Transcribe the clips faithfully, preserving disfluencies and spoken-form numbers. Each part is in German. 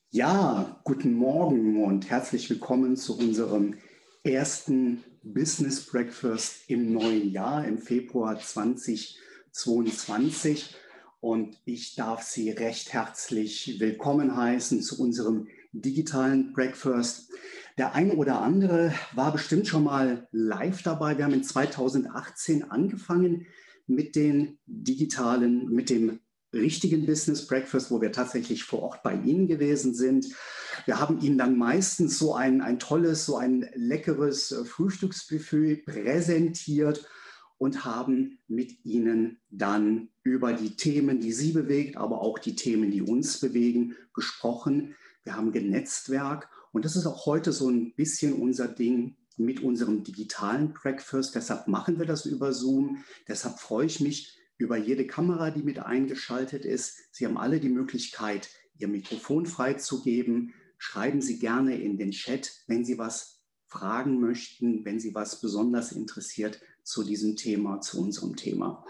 Ja, guten Morgen und herzlich willkommen zu unserem ersten Business Breakfast im neuen Jahr, im Februar zweitausendzweiundzwanzig. Und ich darf Sie recht herzlich willkommen heißen zu unserem digitalen Breakfast. Der eine oder andere war bestimmt schon mal live dabei. Wir haben in zweitausendachtzehn angefangen mit den digitalen, mit dem richtigen Business Breakfast, wo wir tatsächlich vor Ort bei Ihnen gewesen sind. Wir haben Ihnen dann meistens so ein, ein tolles, so ein leckeres Frühstücksbuffet präsentiert und haben mit Ihnen dann über die Themen, die Sie bewegt, aber auch die Themen, die uns bewegen, gesprochen. Wir haben genetzwerkt und das ist auch heute so ein bisschen unser Ding mit unserem digitalen Breakfast. Deshalb machen wir das über Zoom. Deshalb freue ich mich über jede Kamera, die mit eingeschaltet ist. Sie haben alle die Möglichkeit, Ihr Mikrofon freizugeben. Schreiben Sie gerne in den Chat, wenn Sie was fragen möchten, wenn Sie was besonders interessiert zu diesem Thema, zu unserem Thema.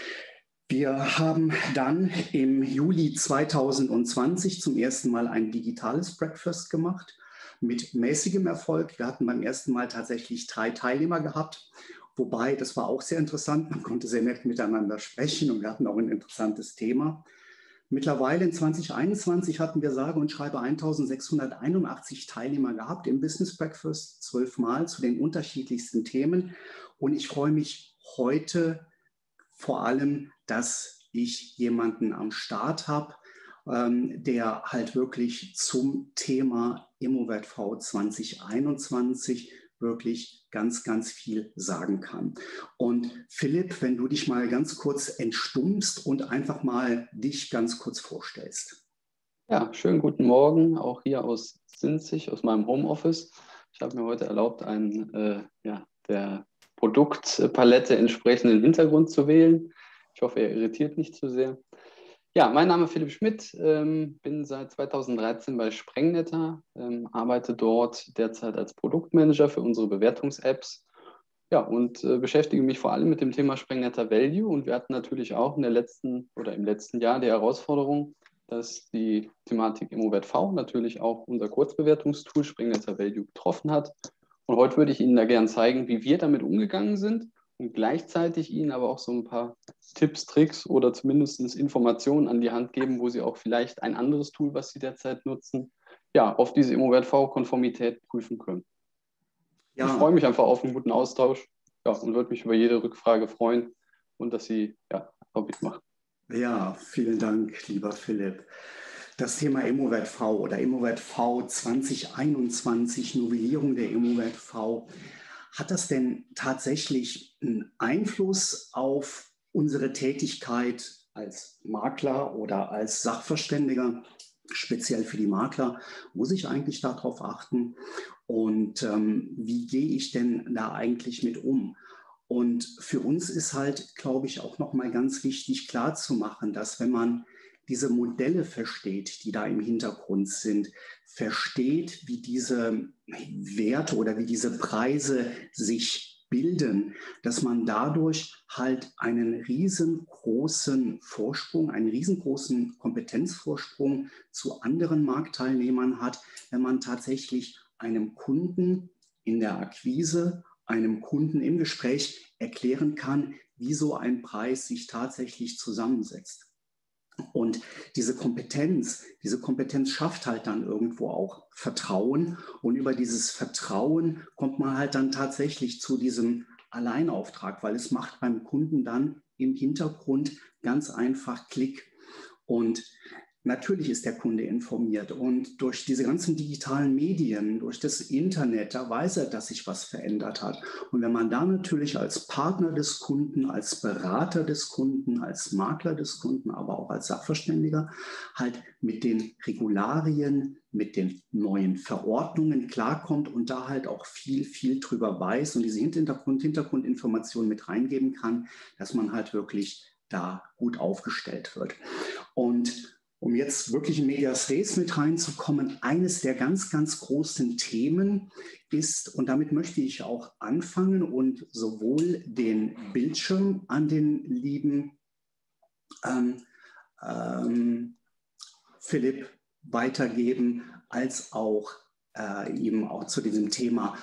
Wir haben dann im Juli zweitausendzwanzig zum ersten Mal ein digitales Breakfast gemacht mit mäßigem Erfolg. Wir hatten beim ersten Mal tatsächlich drei Teilnehmer gehabt. Wobei, das war auch sehr interessant, man konnte sehr nett miteinander sprechen und wir hatten auch ein interessantes Thema. Mittlerweile in zweitausendeinundzwanzig hatten wir sage und schreibe eintausendsechshunderteinundachtzig Teilnehmer gehabt im Business Breakfast, zwölfmal zu den unterschiedlichsten Themen. Und ich freue mich heute vor allem, dass ich jemanden am Start habe, ähm, der halt wirklich zum Thema ImmoWertV zwanzig einundzwanzig wirklich ganz, ganz viel sagen kann. Und Philipp, wenn du dich mal ganz kurz entstummst und einfach mal dich ganz kurz vorstellst. Ja, schönen guten Morgen, auch hier aus Sinzig, aus meinem Homeoffice. Ich habe mir heute erlaubt, einen äh, ja, der Produktpalette entsprechenden Hintergrund zu wählen. Ich hoffe, er irritiert nicht zu sehr. Ja, mein Name ist Philipp Schmidt, ähm, bin seit zweitausenddreizehn bei Sprengnetter, ähm, arbeite dort derzeit als Produktmanager für unsere Bewertungs-Apps. Ja, und äh, beschäftige mich vor allem mit dem Thema Sprengnetter Value. Und wir hatten natürlich auch in der letzten oder im letzten Jahr die Herausforderung, dass die Thematik ImmoWertV natürlich auch unser Kurzbewertungstool Sprengnetter Value betroffen hat. Und heute würde ich Ihnen da gerne zeigen, wie wir damit umgegangen sind und gleichzeitig Ihnen aber auch so ein paar Tipps, Tricks oder zumindest Informationen an die Hand geben, wo Sie auch vielleicht ein anderes Tool, was Sie derzeit nutzen, ja, auf diese ImmoWertV-Konformität prüfen können. Ich freue Ja, mich einfach auf einen guten Austausch, ja, und würde mich über jede Rückfrage freuen und dass Sie ja, auch mitmachen. ja, vielen Dank, lieber Philipp. Das Thema ImmoWertV oder ImmoWertV zwanzig einundzwanzig, Novellierung der ImmoWertV, hat das denn tatsächlich einen Einfluss auf unsere Tätigkeit als Makler oder als Sachverständiger, speziell für die Makler? Muss ich eigentlich darauf achten? Und ähm, wie gehe ich denn da eigentlich mit um? Und für uns ist halt, glaube ich, auch nochmal ganz wichtig klarzumachen, dass wenn man diese Modelle versteht, die da im Hintergrund sind, versteht, wie diese Werte oder wie diese Preise sich bilden, dass man dadurch halt einen riesengroßen Vorsprung, einen riesengroßen Kompetenzvorsprung zu anderen Marktteilnehmern hat, wenn man tatsächlich einem Kunden in der Akquise, einem Kunden im Gespräch erklären kann, wie so ein Preis sich tatsächlich zusammensetzt. Und diese Kompetenz, diese Kompetenz schafft halt dann irgendwo auch Vertrauen. Und über dieses Vertrauen kommt man halt dann tatsächlich zu diesem Alleinauftrag, weil es macht beim Kunden dann im Hintergrund ganz einfach Klick. Und natürlich ist der Kunde informiert und durch diese ganzen digitalen Medien, durch das Internet, da weiß er, dass sich was verändert hat. Und wenn man da natürlich als Partner des Kunden, als Berater des Kunden, als Makler des Kunden, aber auch als Sachverständiger halt mit den Regularien, mit den neuen Verordnungen klarkommt und da halt auch viel, viel drüber weiß und diese Hintergrund, Hintergrundinformationen mit reingeben kann, dass man halt wirklich da gut aufgestellt wird. Und um jetzt wirklich in Medias Res mit reinzukommen, eines der ganz, ganz großen Themen ist, und damit möchte ich auch anfangen und sowohl den Bildschirm an den lieben ähm, ähm, Philipp weitergeben, als auch äh, eben auch zu diesem Thema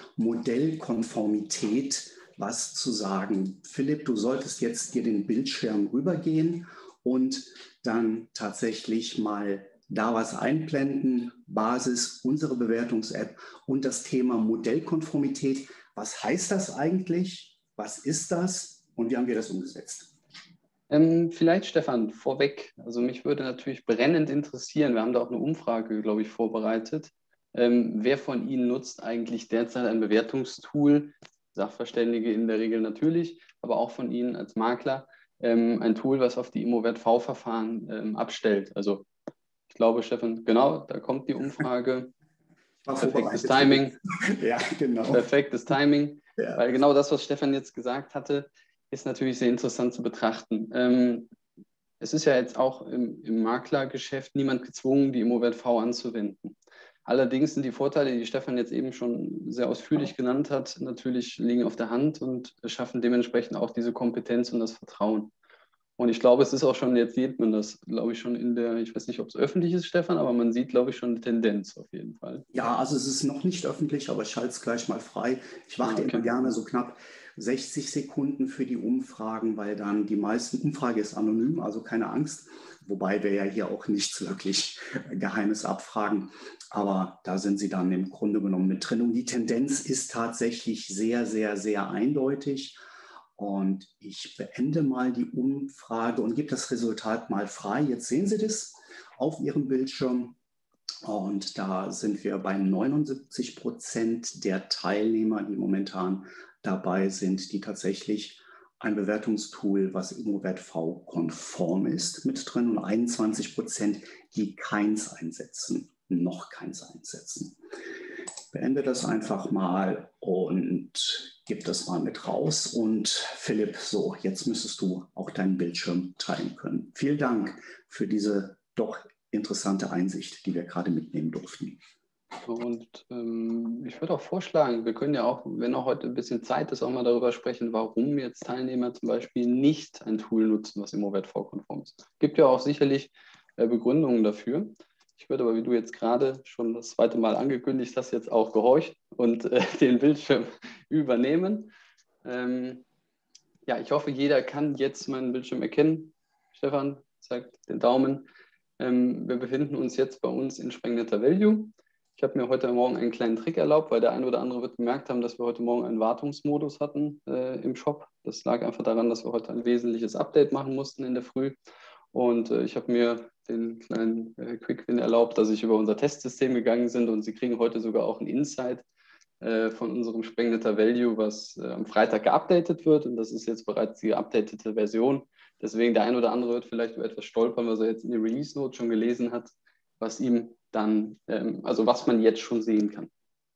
Modellkonformität was zu sagen. Philipp, du solltest jetzt dir den Bildschirm rübergehen und dann tatsächlich mal da was einblenden, Basis, unsere Bewertungs-App und das Thema Modellkonformität. Was heißt das eigentlich? Was ist das? Und wie haben wir das umgesetzt? Ähm, vielleicht, Stefan, vorweg. Also mich würde natürlich brennend interessieren, wir haben da auch eine Umfrage, glaube ich, vorbereitet. Ähm, wer von Ihnen nutzt eigentlich derzeit ein Bewertungstool? Sachverständige in der Regel natürlich, aber auch von Ihnen als Makler ähm, ein Tool, was auf die Immowert-V-Verfahren ähm, abstellt. Also ich glaube, Stefan, genau, da kommt die Umfrage. Perfektes Timing. Ja, genau. Perfektes Timing, ja. Weil genau das, was Stefan jetzt gesagt hatte, ist natürlich sehr interessant zu betrachten. Ähm, es ist ja jetzt auch im, im Maklergeschäft niemand gezwungen, die Immowert-V anzuwenden. Allerdings sind die Vorteile, die Stefan jetzt eben schon sehr ausführlich genannt hat, natürlich liegen auf der Hand und schaffen dementsprechend auch diese Kompetenz und das Vertrauen. Und ich glaube, es ist auch schon, jetzt sieht man das, glaube ich, schon in der, ich weiß nicht, ob es öffentlich ist, Stefan, aber man sieht, glaube ich, schon eine Tendenz auf jeden Fall. Ja, also es ist noch nicht öffentlich, aber ich schalte es gleich mal frei. Ich warte Ah, okay. immer gerne so knapp sechzig Sekunden für die Umfragen, weil dann die meisten, Umfrage ist anonym, also keine Angst, wobei wir ja hier auch nichts wirklich Geheimes abfragen, aber da sind sie dann im Grunde genommen mit drin. Und die Tendenz ist tatsächlich sehr, sehr, sehr eindeutig. Und ich beende mal die Umfrage und gebe das Resultat mal frei. Jetzt sehen Sie das auf Ihrem Bildschirm. Und da sind wir bei neunundsiebzig Prozent der Teilnehmer, die momentan dabei sind, die tatsächlich ein Bewertungstool, was Immowert-V-konform ist, mit drin und einundzwanzig Prozent, die keins einsetzen, noch keins einsetzen. Beende das einfach mal und gib das mal mit raus. Und Philipp, so, jetzt müsstest du auch deinen Bildschirm teilen können. Vielen Dank für diese doch interessante Einsicht, die wir gerade mitnehmen durften. Und ähm, ich würde auch vorschlagen, wir können ja auch, wenn auch heute ein bisschen Zeit ist, auch mal darüber sprechen, warum jetzt Teilnehmer zum Beispiel nicht ein Tool nutzen, was Immowert-V-konform ist. Es gibt ja auch sicherlich äh, Begründungen dafür. Ich würde aber, wie du jetzt gerade schon das zweite Mal angekündigt hast, jetzt auch gehorcht und äh, den Bildschirm übernehmen. Ähm, ja, ich hoffe, jeder kann jetzt meinen Bildschirm erkennen. Stefan zeigt den Daumen. Ähm, wir befinden uns jetzt bei uns in Sprengnetter Value. Ich habe mir heute Morgen einen kleinen Trick erlaubt, weil der eine oder andere wird gemerkt haben, dass wir heute Morgen einen Wartungsmodus hatten äh, im Shop. Das lag einfach daran, dass wir heute ein wesentliches Update machen mussten in der Früh. Und äh, ich habe mir den kleinen äh, Quick-Win erlaubt, dass ich über unser Testsystem gegangen bin und Sie kriegen heute sogar auch ein Insight äh, von unserem Sprengnetter Value, was äh, am Freitag geupdatet wird. Und das ist jetzt bereits die geupdatete Version. Deswegen der ein oder andere wird vielleicht über etwas stolpern, was er jetzt in die Release-Note schon gelesen hat, was ihm dann, ähm, also was man jetzt schon sehen kann.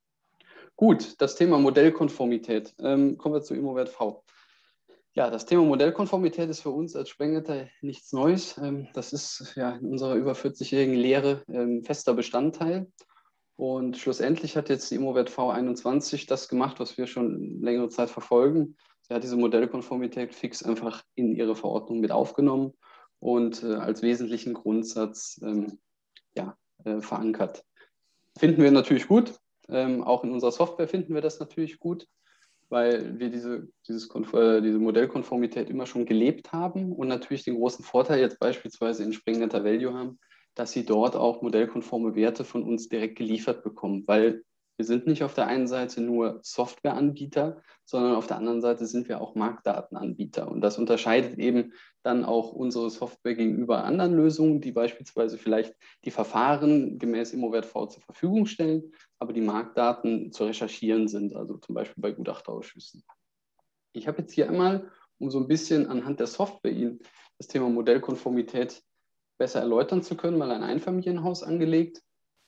Gut, das Thema Modellkonformität. Ähm, kommen wir zu Immowert-V. Ja, das Thema Modellkonformität ist für uns als Sprengnetter nichts Neues. Ähm, das ist ja in unserer über vierzig-jährigen Lehre ähm, fester Bestandteil. Und schlussendlich hat jetzt die Immowert-V einundzwanzig das gemacht, was wir schon längere Zeit verfolgen. Sie hat diese Modellkonformität fix einfach in ihre Verordnung mit aufgenommen und äh, als wesentlichen Grundsatz ähm, ja, äh, verankert. Finden wir natürlich gut. Ähm, auch in unserer Software finden wir das natürlich gut, weil wir diese, dieses, äh, diese Modellkonformität immer schon gelebt haben und natürlich den großen Vorteil jetzt beispielsweise in Sprengnetter Value haben, dass sie dort auch modellkonforme Werte von uns direkt geliefert bekommen, weil wir sind nicht auf der einen Seite nur Softwareanbieter, sondern auf der anderen Seite sind wir auch Marktdatenanbieter. Und das unterscheidet eben dann auch unsere Software gegenüber anderen Lösungen, die beispielsweise vielleicht die Verfahren gemäß Immowert-V zur Verfügung stellen, aber die Marktdaten zu recherchieren sind, also zum Beispiel bei Gutachterausschüssen. Ich habe jetzt hier einmal, um so ein bisschen anhand der Software Ihnen das Thema Modellkonformität besser erläutern zu können, mal ein Einfamilienhaus angelegt.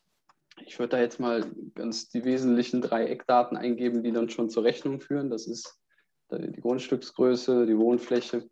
Ich würde da jetzt mal ganz die wesentlichen drei Eckdaten eingeben, die dann schon zur Rechnung führen. Das ist die Grundstücksgröße, die Wohnfläche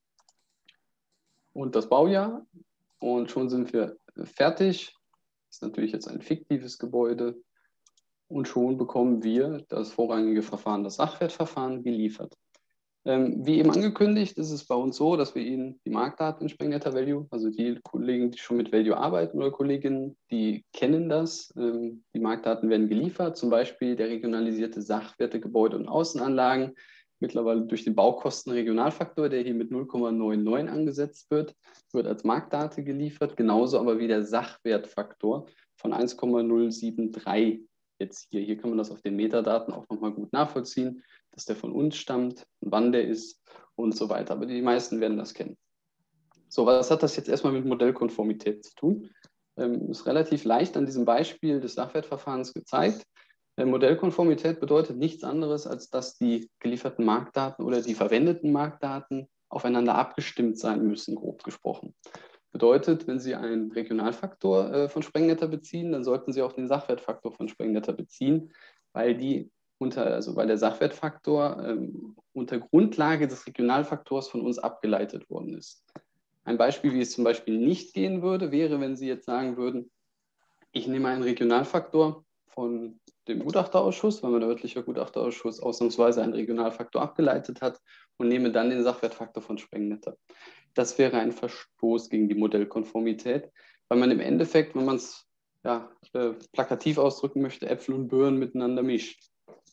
und das Baujahr. Und schon sind wir fertig. Das ist natürlich jetzt ein fiktives Gebäude. Und schon bekommen wir das vorrangige Verfahren, das Sachwertverfahren, geliefert. Ähm, wie eben angekündigt, ist es bei uns so, dass wir Ihnen die Marktdaten in Sprengnetter Value, also die Kollegen, die schon mit Value arbeiten oder Kolleginnen, die kennen das. Ähm, die Marktdaten werden geliefert, zum Beispiel der regionalisierte Sachwerte Gebäude und Außenanlagen, mittlerweile durch den Baukostenregionalfaktor, der hier mit null Komma neunundneunzig angesetzt wird, wird als Marktdate geliefert, genauso aber wie der Sachwertfaktor von eins Komma null sieben drei jetzt hier. Hier kann man das auf den Metadaten auch nochmal gut nachvollziehen, dass der von uns stammt, wann der ist und so weiter. Aber die meisten werden das kennen. So, was hat das jetzt erstmal mit Modellkonformität zu tun? Ähm, ist relativ leicht an diesem Beispiel des Sachwertverfahrens gezeigt. Äh, Modellkonformität bedeutet nichts anderes, als dass die gelieferten Marktdaten oder die verwendeten Marktdaten aufeinander abgestimmt sein müssen, grob gesprochen. Bedeutet, wenn Sie einen Regionalfaktor äh, von Sprengnetter beziehen, dann sollten Sie auch den Sachwertfaktor von Sprengnetter beziehen, weil die unter, also weil der Sachwertfaktor ähm, unter Grundlage des Regionalfaktors von uns abgeleitet worden ist. Ein Beispiel, wie es zum Beispiel nicht gehen würde, wäre, wenn Sie jetzt sagen würden, ich nehme einen Regionalfaktor von dem Gutachterausschuss, weil mein örtlicher Gutachterausschuss ausnahmsweise einen Regionalfaktor abgeleitet hat und nehme dann den Sachwertfaktor von Sprengnetter. Das wäre ein Verstoß gegen die Modellkonformität, weil man im Endeffekt, wenn man es ja, äh, plakativ ausdrücken möchte, Äpfel und Birnen miteinander mischt.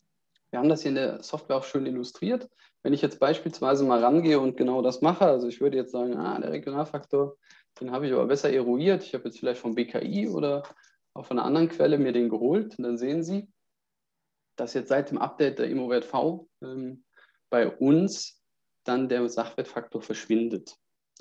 Wir haben das hier in der Software auch schön illustriert. Wenn ich jetzt beispielsweise mal rangehe und genau das mache, also ich würde jetzt sagen, ah, der Regionalfaktor, den habe ich aber besser eruiert. Ich habe jetzt vielleicht vom B K I oder auch von einer anderen Quelle mir den geholt. Und dann sehen Sie, dass jetzt seit dem Update der ImmoWert-V ähm, bei uns dann der Sachwertfaktor verschwindet.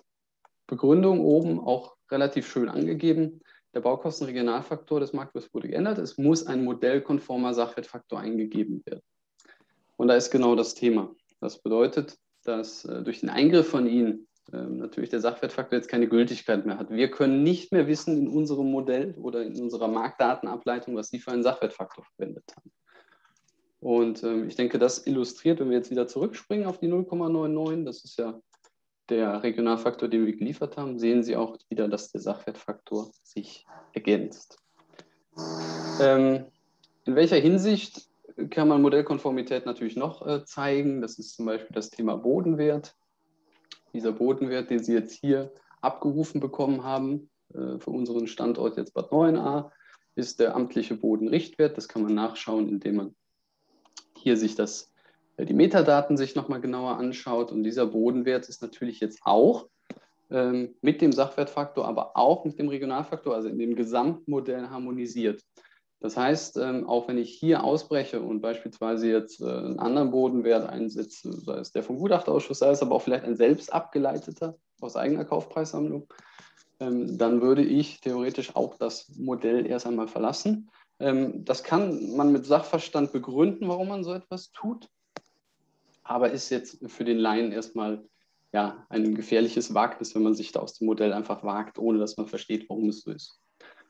Begründung oben auch relativ schön angegeben. Der Baukostenregionalfaktor des Marktwerts wurde geändert. Es muss ein modellkonformer Sachwertfaktor eingegeben werden. Und da ist genau das Thema. Das bedeutet, dass äh, durch den Eingriff von Ihnen äh, natürlich der Sachwertfaktor jetzt keine Gültigkeit mehr hat. Wir können nicht mehr wissen in unserem Modell oder in unserer Marktdatenableitung, was Sie für einen Sachwertfaktor verwendet haben. Und ähm, ich denke, das illustriert, wenn wir jetzt wieder zurückspringen auf die null Komma neunundneunzig, das ist ja der Regionalfaktor, den wir geliefert haben, sehen Sie auch wieder, dass der Sachwertfaktor sich ergänzt. Ähm, in welcher Hinsicht kann man Modellkonformität natürlich noch äh, zeigen? Das ist zum Beispiel das Thema Bodenwert. Dieser Bodenwert, den Sie jetzt hier abgerufen bekommen haben, äh, für unseren Standort jetzt Bad Neuenahr, ist der amtliche Bodenrichtwert. Das kann man nachschauen, indem man hier sich das die Metadaten sich nochmal genauer anschaut. Und dieser Bodenwert ist natürlich jetzt auch ähm, mit dem Sachwertfaktor, aber auch mit dem Regionalfaktor, also in dem Gesamtmodell harmonisiert. Das heißt, ähm, auch wenn ich hier ausbreche und beispielsweise jetzt äh, einen anderen Bodenwert einsetze, sei es der vom Gutachterausschuss, sei es aber auch vielleicht ein selbst abgeleiteter aus eigener Kaufpreissammlung, ähm, dann würde ich theoretisch auch das Modell erst einmal verlassen. Ähm, das kann man mit Sachverstand begründen, warum man so etwas tut. Aber ist jetzt für den Laien erstmal ja, ein gefährliches Wagnis, wenn man sich da aus dem Modell einfach wagt, ohne dass man versteht, warum es so ist.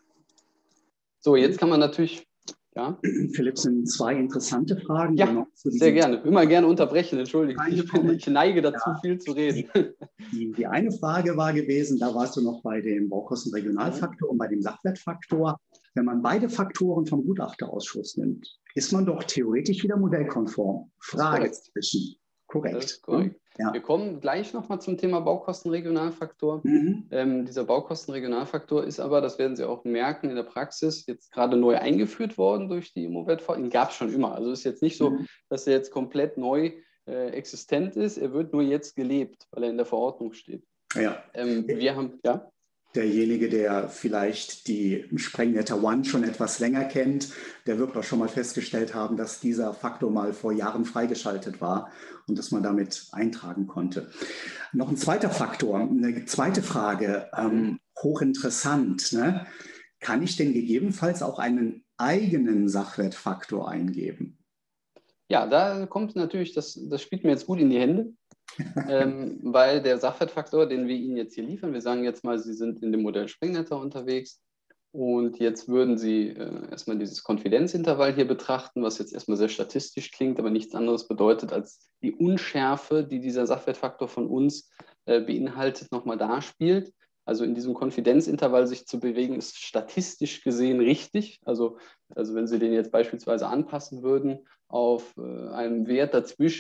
So, jetzt kann man natürlich, ja. Philipp, sind zwei interessante Fragen. Ja, genau sehr gerne. Immer gerne unterbrechen, entschuldigung. Ich, bin, ich neige dazu, ja. viel zu reden. Die, die eine Frage war gewesen, da warst du noch bei dem Baukostenregionalfaktor und bei dem Sachwertfaktor. Wenn man beide Faktoren vom Gutachterausschuss nimmt, ist man doch theoretisch wieder modellkonform. Fragezeichen. Korrekt. Das ist korrekt. Ja. Wir kommen gleich nochmal zum Thema Baukostenregionalfaktor. Mhm. Ähm, dieser Baukostenregionalfaktor ist aber, das werden Sie auch merken in der Praxis, jetzt gerade neu eingeführt worden durch die ImmoWert-V. Den gab es schon immer. Also es ist jetzt nicht so, mhm. dass er jetzt komplett neu äh, existent ist. Er wird nur jetzt gelebt, weil er in der Verordnung steht. Ja. Ähm, wir haben, ja. Derjenige, der vielleicht die Sprengnetter One schon etwas länger kennt, der wird doch schon mal festgestellt haben, dass dieser Faktor mal vor Jahren freigeschaltet war und dass man damit eintragen konnte. Noch ein zweiter Faktor, eine zweite Frage, ähm, hochinteressant. Ne? Kann ich denn gegebenenfalls auch einen eigenen Sachwertfaktor eingeben? Ja, da kommt natürlich, das, das spielt mir jetzt gut in die Hände. ähm, weil der Sachwertfaktor, den wir Ihnen jetzt hier liefern, wir sagen jetzt mal, Sie sind in dem Modell Sprengnetter unterwegs und jetzt würden Sie äh, erstmal dieses Konfidenzintervall hier betrachten, was jetzt erstmal sehr statistisch klingt, aber nichts anderes bedeutet, als die Unschärfe, die dieser Sachwertfaktor von uns äh, beinhaltet, nochmal darspielt. Also in diesem Konfidenzintervall sich zu bewegen, ist statistisch gesehen richtig. Also, also wenn Sie den jetzt beispielsweise anpassen würden auf äh, einen Wert dazwischen,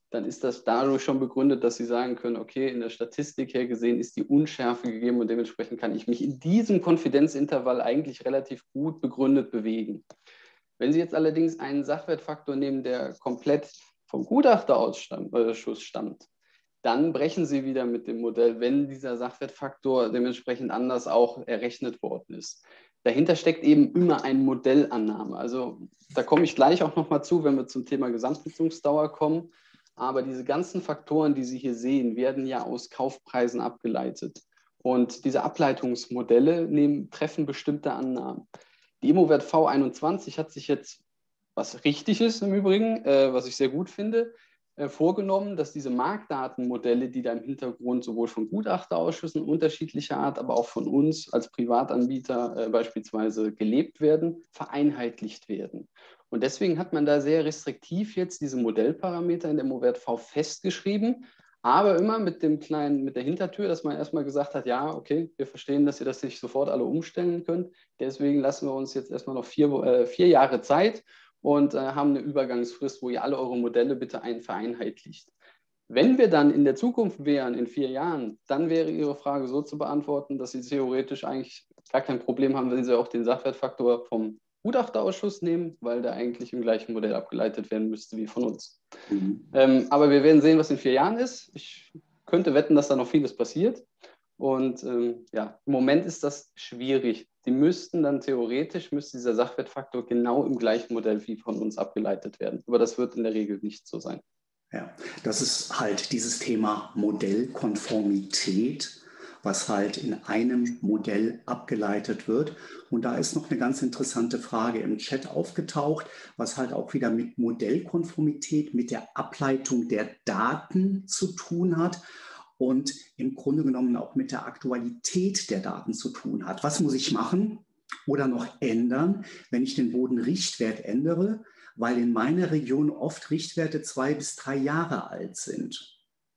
dann ist das dadurch schon begründet, dass Sie sagen können, okay, in der Statistik her gesehen ist die Unschärfe gegeben und dementsprechend kann ich mich in diesem Konfidenzintervall eigentlich relativ gut begründet bewegen. Wenn Sie jetzt allerdings einen Sachwertfaktor nehmen, der komplett vom Gutachterausschuss stammt, dann brechen Sie wieder mit dem Modell, wenn dieser Sachwertfaktor dementsprechend anders auch errechnet worden ist. Dahinter steckt eben immer eine Modellannahme. Also da komme ich gleich auch nochmal zu, wenn wir zum Thema Gesamtnutzungsdauer kommen. Aber diese ganzen Faktoren, die Sie hier sehen, werden ja aus Kaufpreisen abgeleitet. Und diese Ableitungsmodelle nehmen, treffen bestimmte Annahmen. Die Immowert V einundzwanzig hat sich jetzt, was richtig ist im Übrigen, äh, was ich sehr gut finde, äh, vorgenommen, dass diese Marktdatenmodelle, die da im Hintergrund sowohl von Gutachterausschüssen unterschiedlicher Art, aber auch von uns als Privatanbieter äh, beispielsweise gelebt werden, vereinheitlicht werden. Und deswegen hat man da sehr restriktiv jetzt diese Modellparameter in der Immowert V festgeschrieben, aber immer mit dem kleinen, mit der Hintertür, dass man erstmal gesagt hat, ja, okay, wir verstehen, dass ihr das nicht sofort alle umstellen könnt. Deswegen lassen wir uns jetzt erstmal noch vier, äh, vier Jahre Zeit und äh, haben eine Übergangsfrist, wo ihr alle eure Modelle bitte ein vereinheitlicht. Wenn wir dann in der Zukunft wären, in vier Jahren, dann wäre Ihre Frage so zu beantworten, dass Sie theoretisch eigentlich gar kein Problem haben, wenn Sie auch den Sachwertfaktor vom Gutachterausschuss nehmen, weil der eigentlich im gleichen Modell abgeleitet werden müsste wie von uns. Mhm. Ähm, aber wir werden sehen, was in vier Jahren ist. Ich könnte wetten, dass da noch vieles passiert. Und ähm, ja, im Moment ist das schwierig. Die müssten dann theoretisch, müsste dieser Sachwertfaktor genau im gleichen Modell wie von uns abgeleitet werden. Aber das wird in der Regel nicht so sein. Ja, das ist halt dieses Thema Modellkonformität, was halt in einem Modell abgeleitet wird. Und da ist noch eine ganz interessante Frage im Chat aufgetaucht, was halt auch wieder mit Modellkonformität, mit der Ableitung der Daten zu tun hat und im Grunde genommen auch mit der Aktualität der Daten zu tun hat. Was muss ich machen oder noch ändern, wenn ich den Bodenrichtwert ändere, weil in meiner Region oft Richtwerte zwei bis drei Jahre alt sind?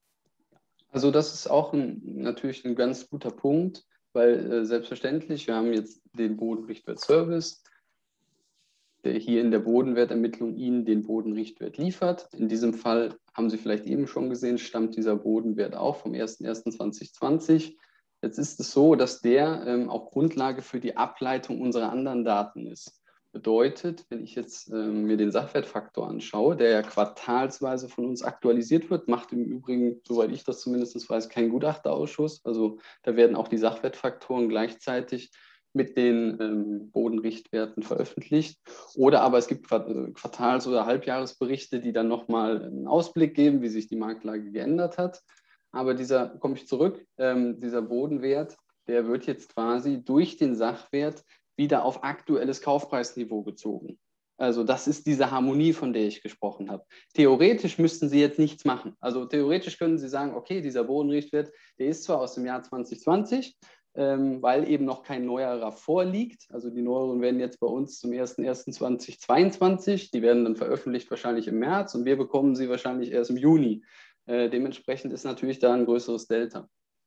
Also das ist auch ein, natürlich ein ganz guter Punkt, weil äh, selbstverständlich, wir haben jetzt den Bodenrichtwert-Service, der hier in der Bodenwertermittlung Ihnen den Bodenrichtwert liefert. In diesem Fall haben Sie vielleicht eben schon gesehen, stammt dieser Bodenwert auch vom ersten ersten zweitausendzwanzig. Jetzt ist es so, dass der ähm, auch Grundlage für die Ableitung unserer anderen Daten ist. Bedeutet, wenn ich jetzt ähm, mir den Sachwertfaktor anschaue, der ja quartalsweise von uns aktualisiert wird, macht im Übrigen, soweit ich das zumindest weiß, kein Gutachterausschuss. Also da werden auch die Sachwertfaktoren gleichzeitig mit den ähm, Bodenrichtwerten veröffentlicht. Oder aber es gibt Quartals- oder Halbjahresberichte, die dann nochmal einen Ausblick geben, wie sich die Marktlage geändert hat. Aber dieser, komme ich zurück, ähm, dieser Bodenwert, der wird jetzt quasi durch den Sachwert wieder auf aktuelles Kaufpreisniveau gezogen. Also das ist diese Harmonie, von der ich gesprochen habe. Theoretisch müssten Sie jetzt nichts machen. Also theoretisch können Sie sagen, okay, dieser Bodenrichtwert, der ist zwar aus dem Jahr zwanzig zwanzig, ähm, weil eben noch kein neuerer vorliegt. Also die neueren werden jetzt bei uns zum ersten ersten zweitausendzweiundzwanzig, die werden dann veröffentlicht wahrscheinlich im März und wir bekommen sie wahrscheinlich erst im Juni. Äh, dementsprechend ist natürlich da ein größeres Delta.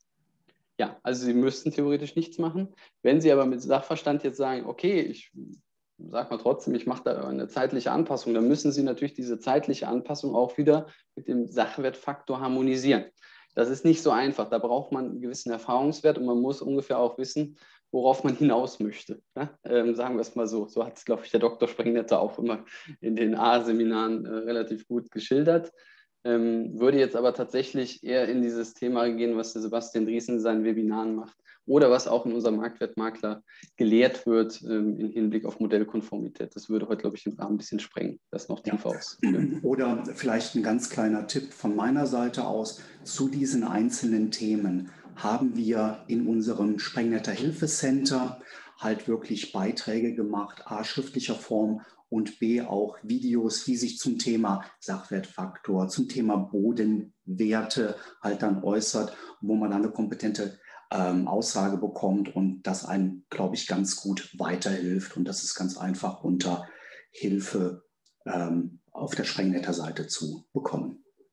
Ja, also Sie müssten theoretisch nichts machen. Wenn Sie aber mit Sachverstand jetzt sagen, okay, ich sage mal trotzdem, ich mache da eine zeitliche Anpassung, dann müssen Sie natürlich diese zeitliche Anpassung auch wieder mit dem Sachwertfaktor harmonisieren. Das ist nicht so einfach. Da braucht man einen gewissen Erfahrungswert und man muss ungefähr auch wissen, worauf man hinaus möchte. Ja? Ähm, sagen wir es mal so. So hat es, glaube ich, der Doktor Sprengnetter auch immer in den A-Seminaren äh, relativ gut geschildert. Ähm, würde jetzt aber tatsächlich eher in dieses Thema gehen, was der Sebastian Driesen in seinen Webinaren macht oder was auch in unserem Marktwertmakler gelehrt wird ähm, im Hinblick auf Modellkonformität. Das würde heute, glaube ich, den Rahmen ein bisschen sprengen, das noch tiefer ja. auszuführen. Oder vielleicht ein ganz kleiner Tipp von meiner Seite aus zu diesen einzelnen Themen haben wir in unserem Sprengnetter Hilfecenter halt wirklich Beiträge gemacht, a, schriftlicher Form und b, auch Videos, die sich zum Thema Sachwertfaktor, zum Thema Bodenwerte halt dann äußert, wo man dann eine kompetente ähm, Aussage bekommt und das einem, glaube ich, ganz gut weiterhilft. Und das ist ganz einfach unter Hilfe ähm, auf der Sprengnetter Seite zu bekommen.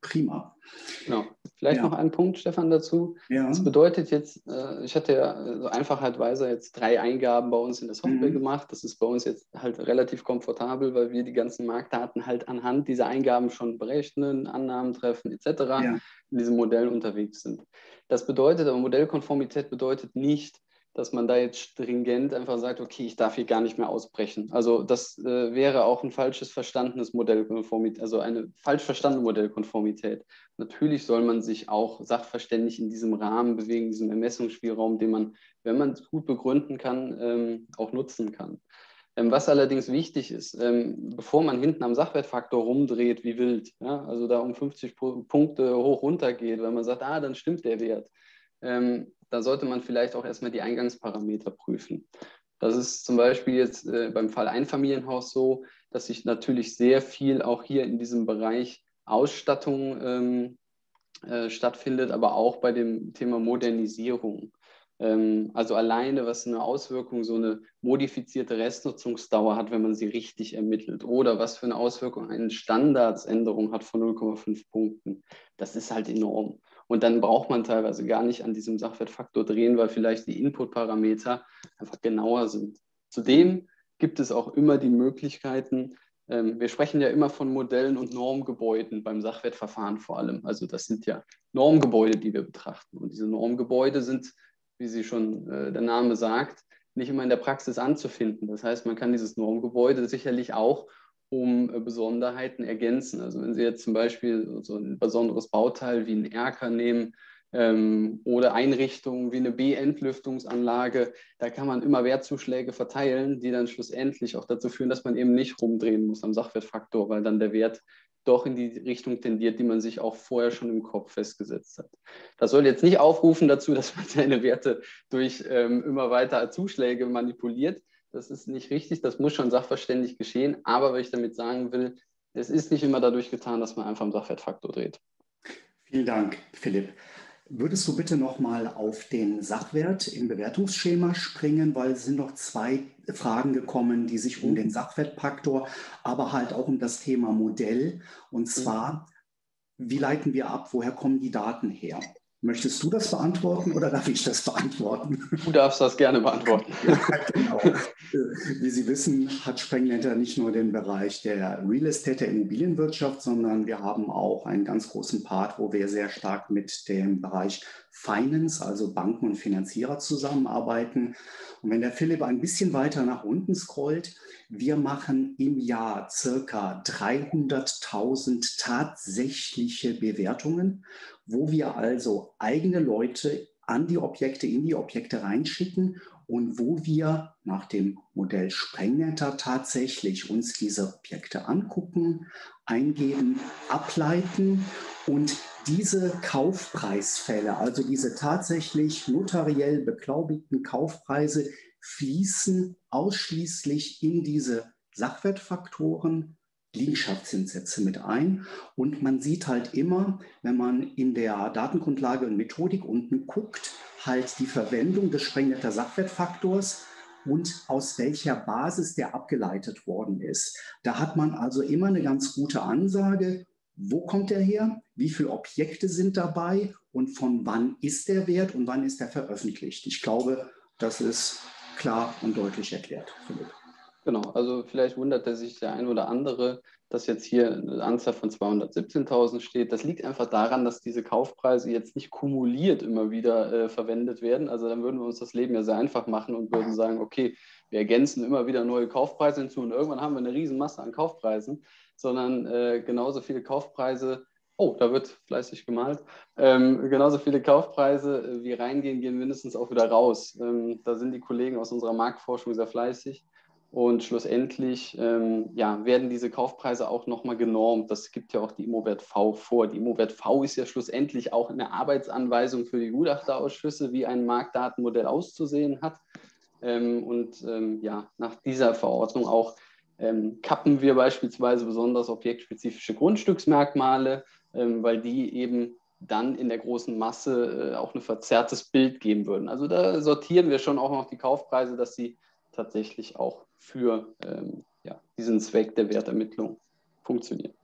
Prima. Genau. Vielleicht Ja. noch ein Punkt, Stefan, dazu. Ja. Das bedeutet jetzt, äh, ich hatte ja so einfachheitsweise jetzt drei Eingaben bei uns in der Software Mhm. gemacht. Das ist bei uns jetzt halt relativ komfortabel, weil wir die ganzen Marktdaten halt anhand dieser Eingaben schon berechnen, Annahmen treffen et cetera Ja. in diesem Modell unterwegs sind. Das bedeutet, aber Modellkonformität bedeutet nicht, dass man da jetzt stringent einfach sagt, okay, ich darf hier gar nicht mehr ausbrechen. Also das äh, wäre auch ein falsches verstandenes Modellkonformität, also eine falsch verstandene Modellkonformität. Natürlich soll man sich auch sachverständig in diesem Rahmen bewegen, in diesem Ermessungsspielraum, den man, wenn man es gut begründen kann, ähm, auch nutzen kann. Ähm, was allerdings wichtig ist, ähm, bevor man hinten am Sachwertfaktor rumdreht wie wild, ja, also da um fünfzig Punkte hoch runter geht, weil man sagt, ah, dann stimmt der Wert, ähm, da sollte man vielleicht auch erstmal die Eingangsparameter prüfen. Das ist zum Beispiel jetzt äh, beim Fall Einfamilienhaus so, dass sich natürlich sehr viel auch hier in diesem Bereich Ausstattung ähm, äh, stattfindet, aber auch bei dem Thema Modernisierung. Ähm, also alleine, was eine Auswirkung so eine modifizierte Restnutzungsdauer hat, wenn man sie richtig ermittelt, oder was für eine Auswirkung eine Standardsänderung hat von null Komma fünf Punkten, das ist halt enorm. Und dann braucht man teilweise gar nicht an diesem Sachwertfaktor drehen, weil vielleicht die Inputparameter einfach genauer sind. Zudem gibt es auch immer die Möglichkeiten, ähm, wir sprechen ja immer von Modellen und Normgebäuden beim Sachwertverfahren vor allem. Also das sind ja Normgebäude, die wir betrachten. Und diese Normgebäude sind, wie sie schon äh, der Name sagt, nicht immer in der Praxis anzufinden. Das heißt, man kann dieses Normgebäude sicherlich auch um äh, Besonderheiten ergänzen. Also wenn Sie jetzt zum Beispiel so ein besonderes Bauteil wie einen Erker nehmen, ähm, oder Einrichtungen wie eine B-Entlüftungsanlage, da kann man immer Wertzuschläge verteilen, die dann schlussendlich auch dazu führen, dass man eben nicht rumdrehen muss am Sachwertfaktor, weil dann der Wert doch in die Richtung tendiert, die man sich auch vorher schon im Kopf festgesetzt hat. Das soll jetzt nicht aufrufen dazu, dass man seine Werte durch ähm, immer weiter Zuschläge manipuliert. Das ist nicht richtig, das muss schon sachverständig geschehen. Aber was ich damit sagen will, es ist nicht immer dadurch getan, dass man einfach am Sachwertfaktor dreht. Vielen Dank, Philipp. Würdest du bitte nochmal auf den Sachwert im Bewertungsschema springen, weil es sind noch zwei Fragen gekommen, die sich um den Sachwertfaktor, aber halt auch um das Thema Modell. Und zwar, wie leiten wir ab, woher kommen die Daten her? Möchtest du das beantworten oder darf ich das beantworten? Du darfst das gerne beantworten. Ja, genau. Wie Sie wissen, hat Sprengnetter nicht nur den Bereich der Real Estate, der Immobilienwirtschaft, sondern wir haben auch einen ganz großen Part, wo wir sehr stark mit dem Bereich Finance, also Banken und Finanzierer zusammenarbeiten. Und wenn der Philipp ein bisschen weiter nach unten scrollt, wir machen im Jahr circa dreihunderttausend tatsächliche Bewertungen, wo wir also eigene Leute an die Objekte, in die Objekte reinschicken und wo wir nach dem Modell Sprengnetter tatsächlich uns diese Objekte angucken, eingeben, ableiten und diese Kaufpreisfälle, also diese tatsächlich notariell beglaubigten Kaufpreise, fließen ausschließlich in diese Sachwertfaktoren, Liegenschaftszinssätze mit ein. Und man sieht halt immer, wenn man in der Datengrundlage und Methodik unten guckt, halt die Verwendung des Sprengnetter Sachwertfaktors und aus welcher Basis der abgeleitet worden ist. Da hat man also immer eine ganz gute Ansage, wo kommt er her, wie viele Objekte sind dabei und von wann ist der Wert und wann ist er veröffentlicht. Ich glaube, das ist klar und deutlich erklärt, Philipp. Genau, also vielleicht wundert sich der ein oder andere, dass jetzt hier eine Anzahl von zweihundertsiebzehntausend steht. Das liegt einfach daran, dass diese Kaufpreise jetzt nicht kumuliert immer wieder äh, verwendet werden. Also dann würden wir uns das Leben ja sehr einfach machen und würden sagen, okay, wir ergänzen immer wieder neue Kaufpreise hinzu und irgendwann haben wir eine Riesenmasse an Kaufpreisen, sondern äh, genauso viele Kaufpreise, oh, da wird fleißig gemalt, ähm, genauso viele Kaufpreise äh, wie reingehen, gehen mindestens auch wieder raus. Ähm, da sind die Kollegen aus unserer Marktforschung sehr fleißig. Und schlussendlich ähm, ja, werden diese Kaufpreise auch nochmal genormt. Das gibt ja auch die Immowert V vor. Die Immowert V ist ja schlussendlich auch eine Arbeitsanweisung für die Gutachterausschüsse, wie ein Marktdatenmodell auszusehen hat. Ähm, und ähm, ja, nach dieser Verordnung auch ähm, kappen wir beispielsweise besonders objektspezifische Grundstücksmerkmale, ähm, weil die eben dann in der großen Masse äh, auch ein verzerrtes Bild geben würden. Also da sortieren wir schon auch noch die Kaufpreise, dass sie tatsächlich auch für ähm, ja, diesen Zweck der Wertermittlung funktionieren.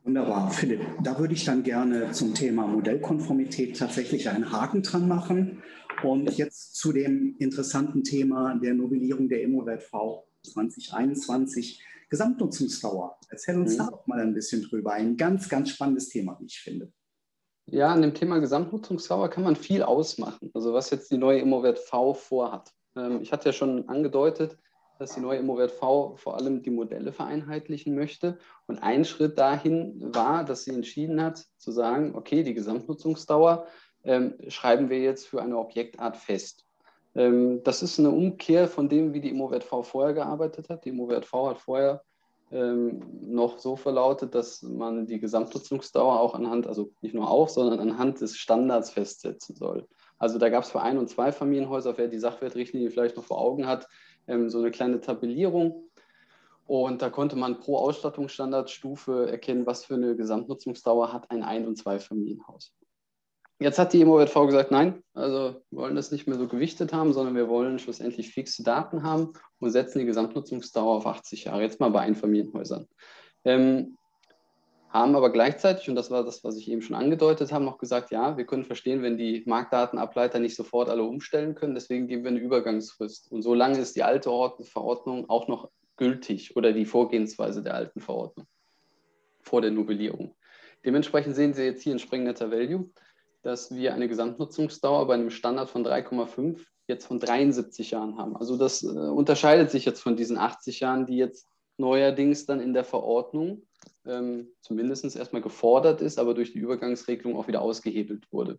Wunderbar, Philipp. Da würde ich dann gerne zum Thema Modellkonformität tatsächlich einen Haken dran machen. Und jetzt zu dem interessanten Thema der Novellierung der IMMOWERT-V zwanzig einundzwanzig, Gesamtnutzungsdauer. Erzähl uns da doch mal ein bisschen drüber. Ein ganz, ganz spannendes Thema, wie ich finde. Ja, an dem Thema Gesamtnutzungsdauer kann man viel ausmachen. Also was jetzt die neue IMMOWERT-V vorhat. Ähm, ich hatte ja schon angedeutet, dass die neue IMMOWERT-V vor allem die Modelle vereinheitlichen möchte. Und ein Schritt dahin war, dass sie entschieden hat, zu sagen, okay, die Gesamtnutzungsdauer ähm, schreiben wir jetzt für eine Objektart fest. Ähm, das ist eine Umkehr von dem, wie die IMMOWERT-V vorher gearbeitet hat. Die IMMOWERT-V hat vorher ähm, noch so verlautet, dass man die Gesamtnutzungsdauer auch anhand, also nicht nur auch, sondern anhand des Standards festsetzen soll. Also da gab es für Ein- und Zweifamilienhäuser, wer die Sachwertrichtlinie vielleicht noch vor Augen hat, ähm, so eine kleine Tabellierung. Und da konnte man pro Ausstattungsstandardstufe erkennen, was für eine Gesamtnutzungsdauer hat ein Ein- und Zweifamilienhaus. Jetzt hat die IMMOWERT-V gesagt, nein, also wir wollen das nicht mehr so gewichtet haben, sondern wir wollen schlussendlich fixe Daten haben und setzen die Gesamtnutzungsdauer auf achtzig Jahre, jetzt mal bei Einfamilienhäusern. Ähm, haben aber gleichzeitig, und das war das, was ich eben schon angedeutet habe, noch gesagt, ja, wir können verstehen, wenn die Marktdatenableiter nicht sofort alle umstellen können, deswegen geben wir eine Übergangsfrist. Und so lange ist die alte Verordnung auch noch gültig oder die Vorgehensweise der alten Verordnung vor der Novellierung. Dementsprechend sehen Sie jetzt hier in Sprengnetter Value, dass wir eine Gesamtnutzungsdauer bei einem Standard von drei Komma fünf jetzt von dreiundsiebzig Jahren haben. Also das äh, unterscheidet sich jetzt von diesen achtzig Jahren, die jetzt neuerdings dann in der Verordnung ähm, zumindest erstmal gefordert ist, aber durch die Übergangsregelung auch wieder ausgehebelt wurde.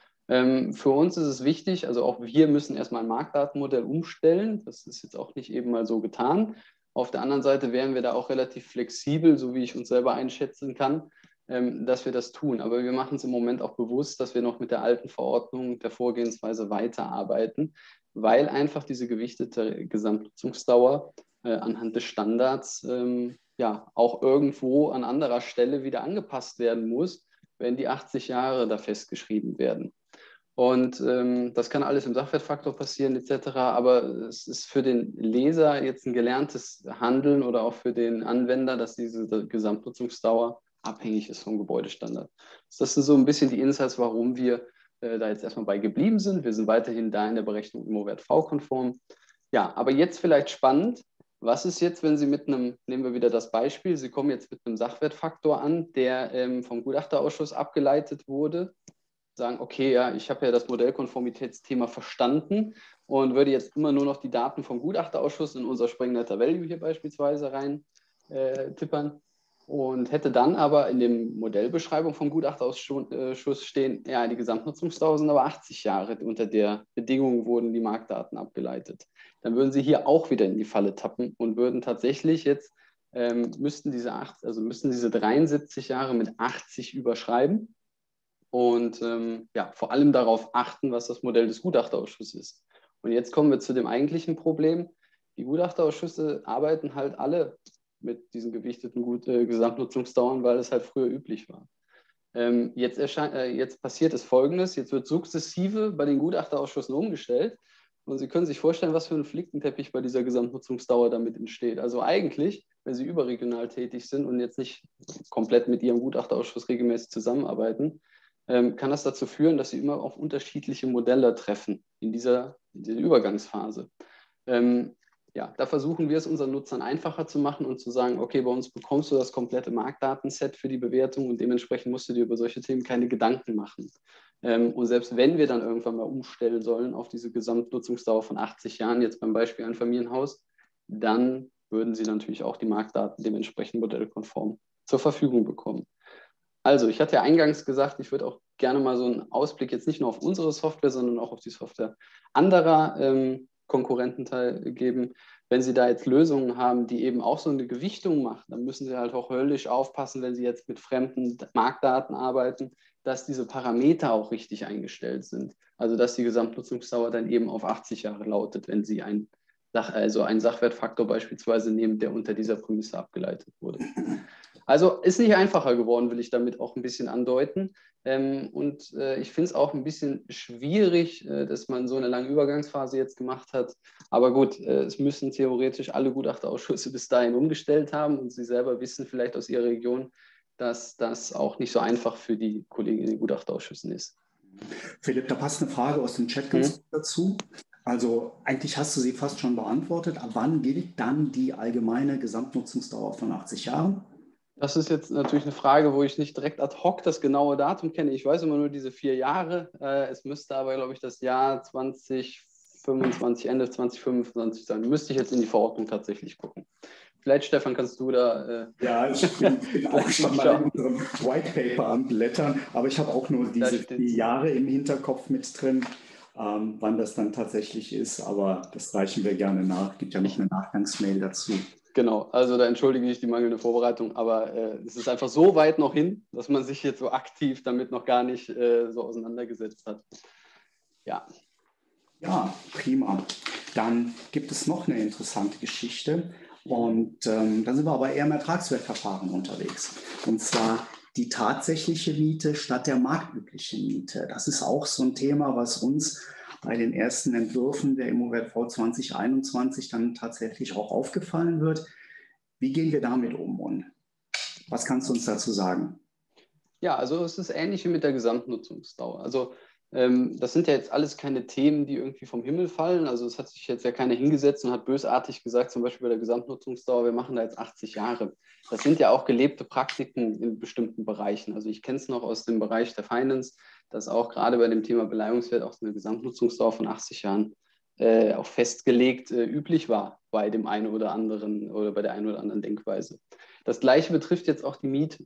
Ähm, für uns ist es wichtig, also auch wir müssen erstmal ein Marktdatenmodell umstellen. Das ist jetzt auch nicht eben mal so getan. Auf der anderen Seite wären wir da auch relativ flexibel, so wie ich uns selber einschätzen kann, ähm, dass wir das tun. Aber wir machen es im Moment auch bewusst, dass wir noch mit der alten Verordnung der Vorgehensweise weiterarbeiten, weil einfach diese gewichtete Gesamtnutzungsdauer äh, anhand des Standards ähm, ja auch irgendwo an anderer Stelle wieder angepasst werden muss, wenn die achtzig Jahre da festgeschrieben werden. Und ähm, das kann alles im Sachwertfaktor passieren et cetera. Aber es ist für den Leser jetzt ein gelerntes Handeln oder auch für den Anwender, dass diese Gesamtnutzungsdauer abhängig ist vom Gebäudestandard. Das sind so ein bisschen die Insights, warum wir äh, da jetzt erstmal bei geblieben sind. Wir sind weiterhin da in der Berechnung IMMOWERT-V-konform. Ja, aber jetzt vielleicht spannend. Was ist jetzt, wenn Sie mit einem, nehmen wir wieder das Beispiel, Sie kommen jetzt mit einem Sachwertfaktor an, der ähm, vom Gutachterausschuss abgeleitet wurde, sagen, okay, ja, ich habe ja das Modellkonformitätsthema verstanden und würde jetzt immer nur noch die Daten vom Gutachterausschuss in unser Sprengnetter Value hier beispielsweise rein äh, tippern und hätte dann aber in der Modellbeschreibung vom Gutachterausschuss stehen, ja, die Gesamtnutzungsdauer sind aber achtzig Jahre, unter der Bedingung wurden die Marktdaten abgeleitet. Dann würden Sie hier auch wieder in die Falle tappen und würden tatsächlich jetzt, ähm, müssten diese acht, also müssten diese dreiundsiebzig Jahre mit achtzig überschreiben. Und ähm, ja, vor allem darauf achten, was das Modell des Gutachterausschusses ist. Und jetzt kommen wir zu dem eigentlichen Problem. Die Gutachterausschüsse arbeiten halt alle mit diesen gewichteten Gut äh, Gesamtnutzungsdauern, weil es halt früher üblich war. Ähm, jetzt, äh, jetzt passiert es Folgendes, jetzt wird sukzessive bei den Gutachterausschüssen umgestellt und Sie können sich vorstellen, was für ein Flickenteppich bei dieser Gesamtnutzungsdauer damit entsteht. Also eigentlich, wenn Sie überregional tätig sind und jetzt nicht komplett mit Ihrem Gutachterausschuss regelmäßig zusammenarbeiten, kann das dazu führen, dass sie immer auf unterschiedliche Modelle treffen in dieser, in dieser Übergangsphase. Ähm, ja, da versuchen wir es unseren Nutzern einfacher zu machen und zu sagen, okay, bei uns bekommst du das komplette Marktdatenset für die Bewertung und dementsprechend musst du dir über solche Themen keine Gedanken machen. Ähm, und selbst wenn wir dann irgendwann mal umstellen sollen auf diese Gesamtnutzungsdauer von achtzig Jahren, jetzt beim Beispiel ein Familienhaus, dann würden sie natürlich auch die Marktdaten dementsprechend modellkonform zur Verfügung bekommen. Also, ich hatte ja eingangs gesagt, ich würde auch gerne mal so einen Ausblick jetzt nicht nur auf unsere Software, sondern auch auf die Software anderer ähm, Konkurrenten geben. Wenn Sie da jetzt Lösungen haben, die eben auch so eine Gewichtung machen, dann müssen Sie halt auch höllisch aufpassen, wenn Sie jetzt mit fremden Marktdaten arbeiten, dass diese Parameter auch richtig eingestellt sind. Also, dass die Gesamtnutzungsdauer dann eben auf achtzig Jahre lautet, wenn Sie ein, also einen Sachwertfaktor beispielsweise nehmen, der unter dieser Prämisse abgeleitet wurde. Also ist nicht einfacher geworden, will ich damit auch ein bisschen andeuten. Ähm, und äh, ich finde es auch ein bisschen schwierig, äh, dass man so eine lange Übergangsphase jetzt gemacht hat. Aber gut, äh, es müssen theoretisch alle Gutachterausschüsse bis dahin umgestellt haben und Sie selber wissen vielleicht aus Ihrer Region, dass das auch nicht so einfach für die Kollegen in den Gutachterausschüssen ist. Philipp, da passt eine Frage aus dem Chat ganz gut dazu. Also eigentlich hast du sie fast schon beantwortet. Ab wann gilt dann die allgemeine Gesamtnutzungsdauer von achtzig Jahren? Das ist jetzt natürlich eine Frage, wo ich nicht direkt ad hoc das genaue Datum kenne. Ich weiß immer nur diese vier Jahre. Es müsste aber, glaube ich, das Jahr zwanzig fünfundzwanzig, Ende zwanzig fünfundzwanzig sein. Müsste ich jetzt in die Verordnung tatsächlich gucken. Vielleicht, Stefan, kannst du da... Äh, ja, ich bin, bin auch schon mal in unserem White Paper am Blättern, aber ich habe auch nur diese vier Jahre im Hinterkopf mit drin, ähm, wann das dann tatsächlich ist. Aber das reichen wir gerne nach. Es gibt ja noch eine Nachgangsmail dazu. Genau, also da entschuldige ich die mangelnde Vorbereitung, aber äh, es ist einfach so weit noch hin, dass man sich jetzt so aktiv damit noch gar nicht äh, so auseinandergesetzt hat. Ja. Ja, prima. Dann gibt es noch eine interessante Geschichte und ähm, da sind wir aber eher im Ertragswertverfahren unterwegs. Und zwar die tatsächliche Miete statt der marktüblichen Miete. Das ist auch so ein Thema, was uns bei den ersten Entwürfen der ImmoWert-V zwanzig einundzwanzig dann tatsächlich auch aufgefallen wird. Wie gehen wir damit um und was kannst du uns dazu sagen? Ja, also es ist ähnlich wie mit der Gesamtnutzungsdauer. Also ähm, das sind ja jetzt alles keine Themen, die irgendwie vom Himmel fallen. Also es hat sich jetzt ja keiner hingesetzt und hat bösartig gesagt, zum Beispiel bei der Gesamtnutzungsdauer, wir machen da jetzt achtzig Jahre. Das sind ja auch gelebte Praktiken in bestimmten Bereichen. Also ich kenne es noch aus dem Bereich der Finance, dass auch gerade bei dem Thema Beleihungswert auch eine Gesamtnutzungsdauer von achtzig Jahren äh, auch festgelegt äh, üblich war bei dem einen oder anderen oder bei der einen oder anderen Denkweise. Das Gleiche betrifft jetzt auch die Miete.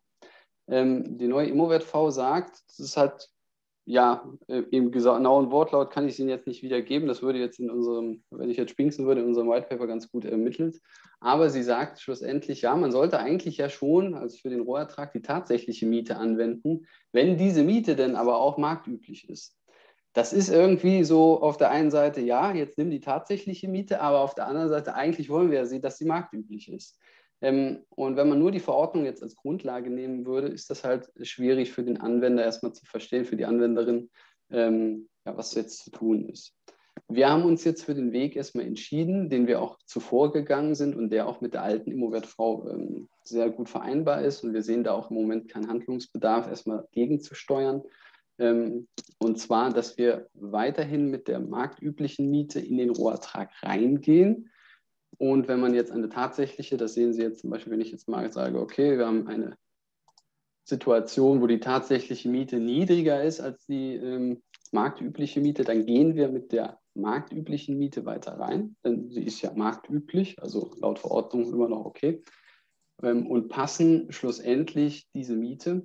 Ähm, die neue ImmoWert-V sagt, das ist halt, ja, äh, im genauen Wortlaut kann ich es Ihnen jetzt nicht wiedergeben, das würde jetzt in unserem, wenn ich jetzt spinksen würde, in unserem White Paper ganz gut ermittelt, aber sie sagt schlussendlich, ja, man sollte eigentlich ja schon, also für den Rohertrag, die tatsächliche Miete anwenden, wenn diese Miete denn aber auch marktüblich ist. Das ist irgendwie so auf der einen Seite, ja, jetzt nimm die tatsächliche Miete, aber auf der anderen Seite, eigentlich wollen wir ja sehen, dass sie marktüblich ist. Ähm, und wenn man nur die Verordnung jetzt als Grundlage nehmen würde, ist das halt schwierig für den Anwender erstmal zu verstehen, für die Anwenderin, ähm, ja, was jetzt zu tun ist. Wir haben uns jetzt für den Weg erstmal entschieden, den wir auch zuvor gegangen sind und der auch mit der alten ImmoWert-V ähm, sehr gut vereinbar ist. Und wir sehen da auch im Moment keinen Handlungsbedarf, erstmal gegenzusteuern. Ähm, und zwar, dass wir weiterhin mit der marktüblichen Miete in den Rohertrag reingehen. Und wenn man jetzt eine tatsächliche, das sehen Sie jetzt zum Beispiel, wenn ich jetzt mal sage, okay, wir haben eine Situation, wo die tatsächliche Miete niedriger ist als die ähm, marktübliche Miete, dann gehen wir mit der marktüblichen Miete weiter rein, denn sie ist ja marktüblich, also laut Verordnung immer noch okay, ähm, und passen schlussendlich diese Miete,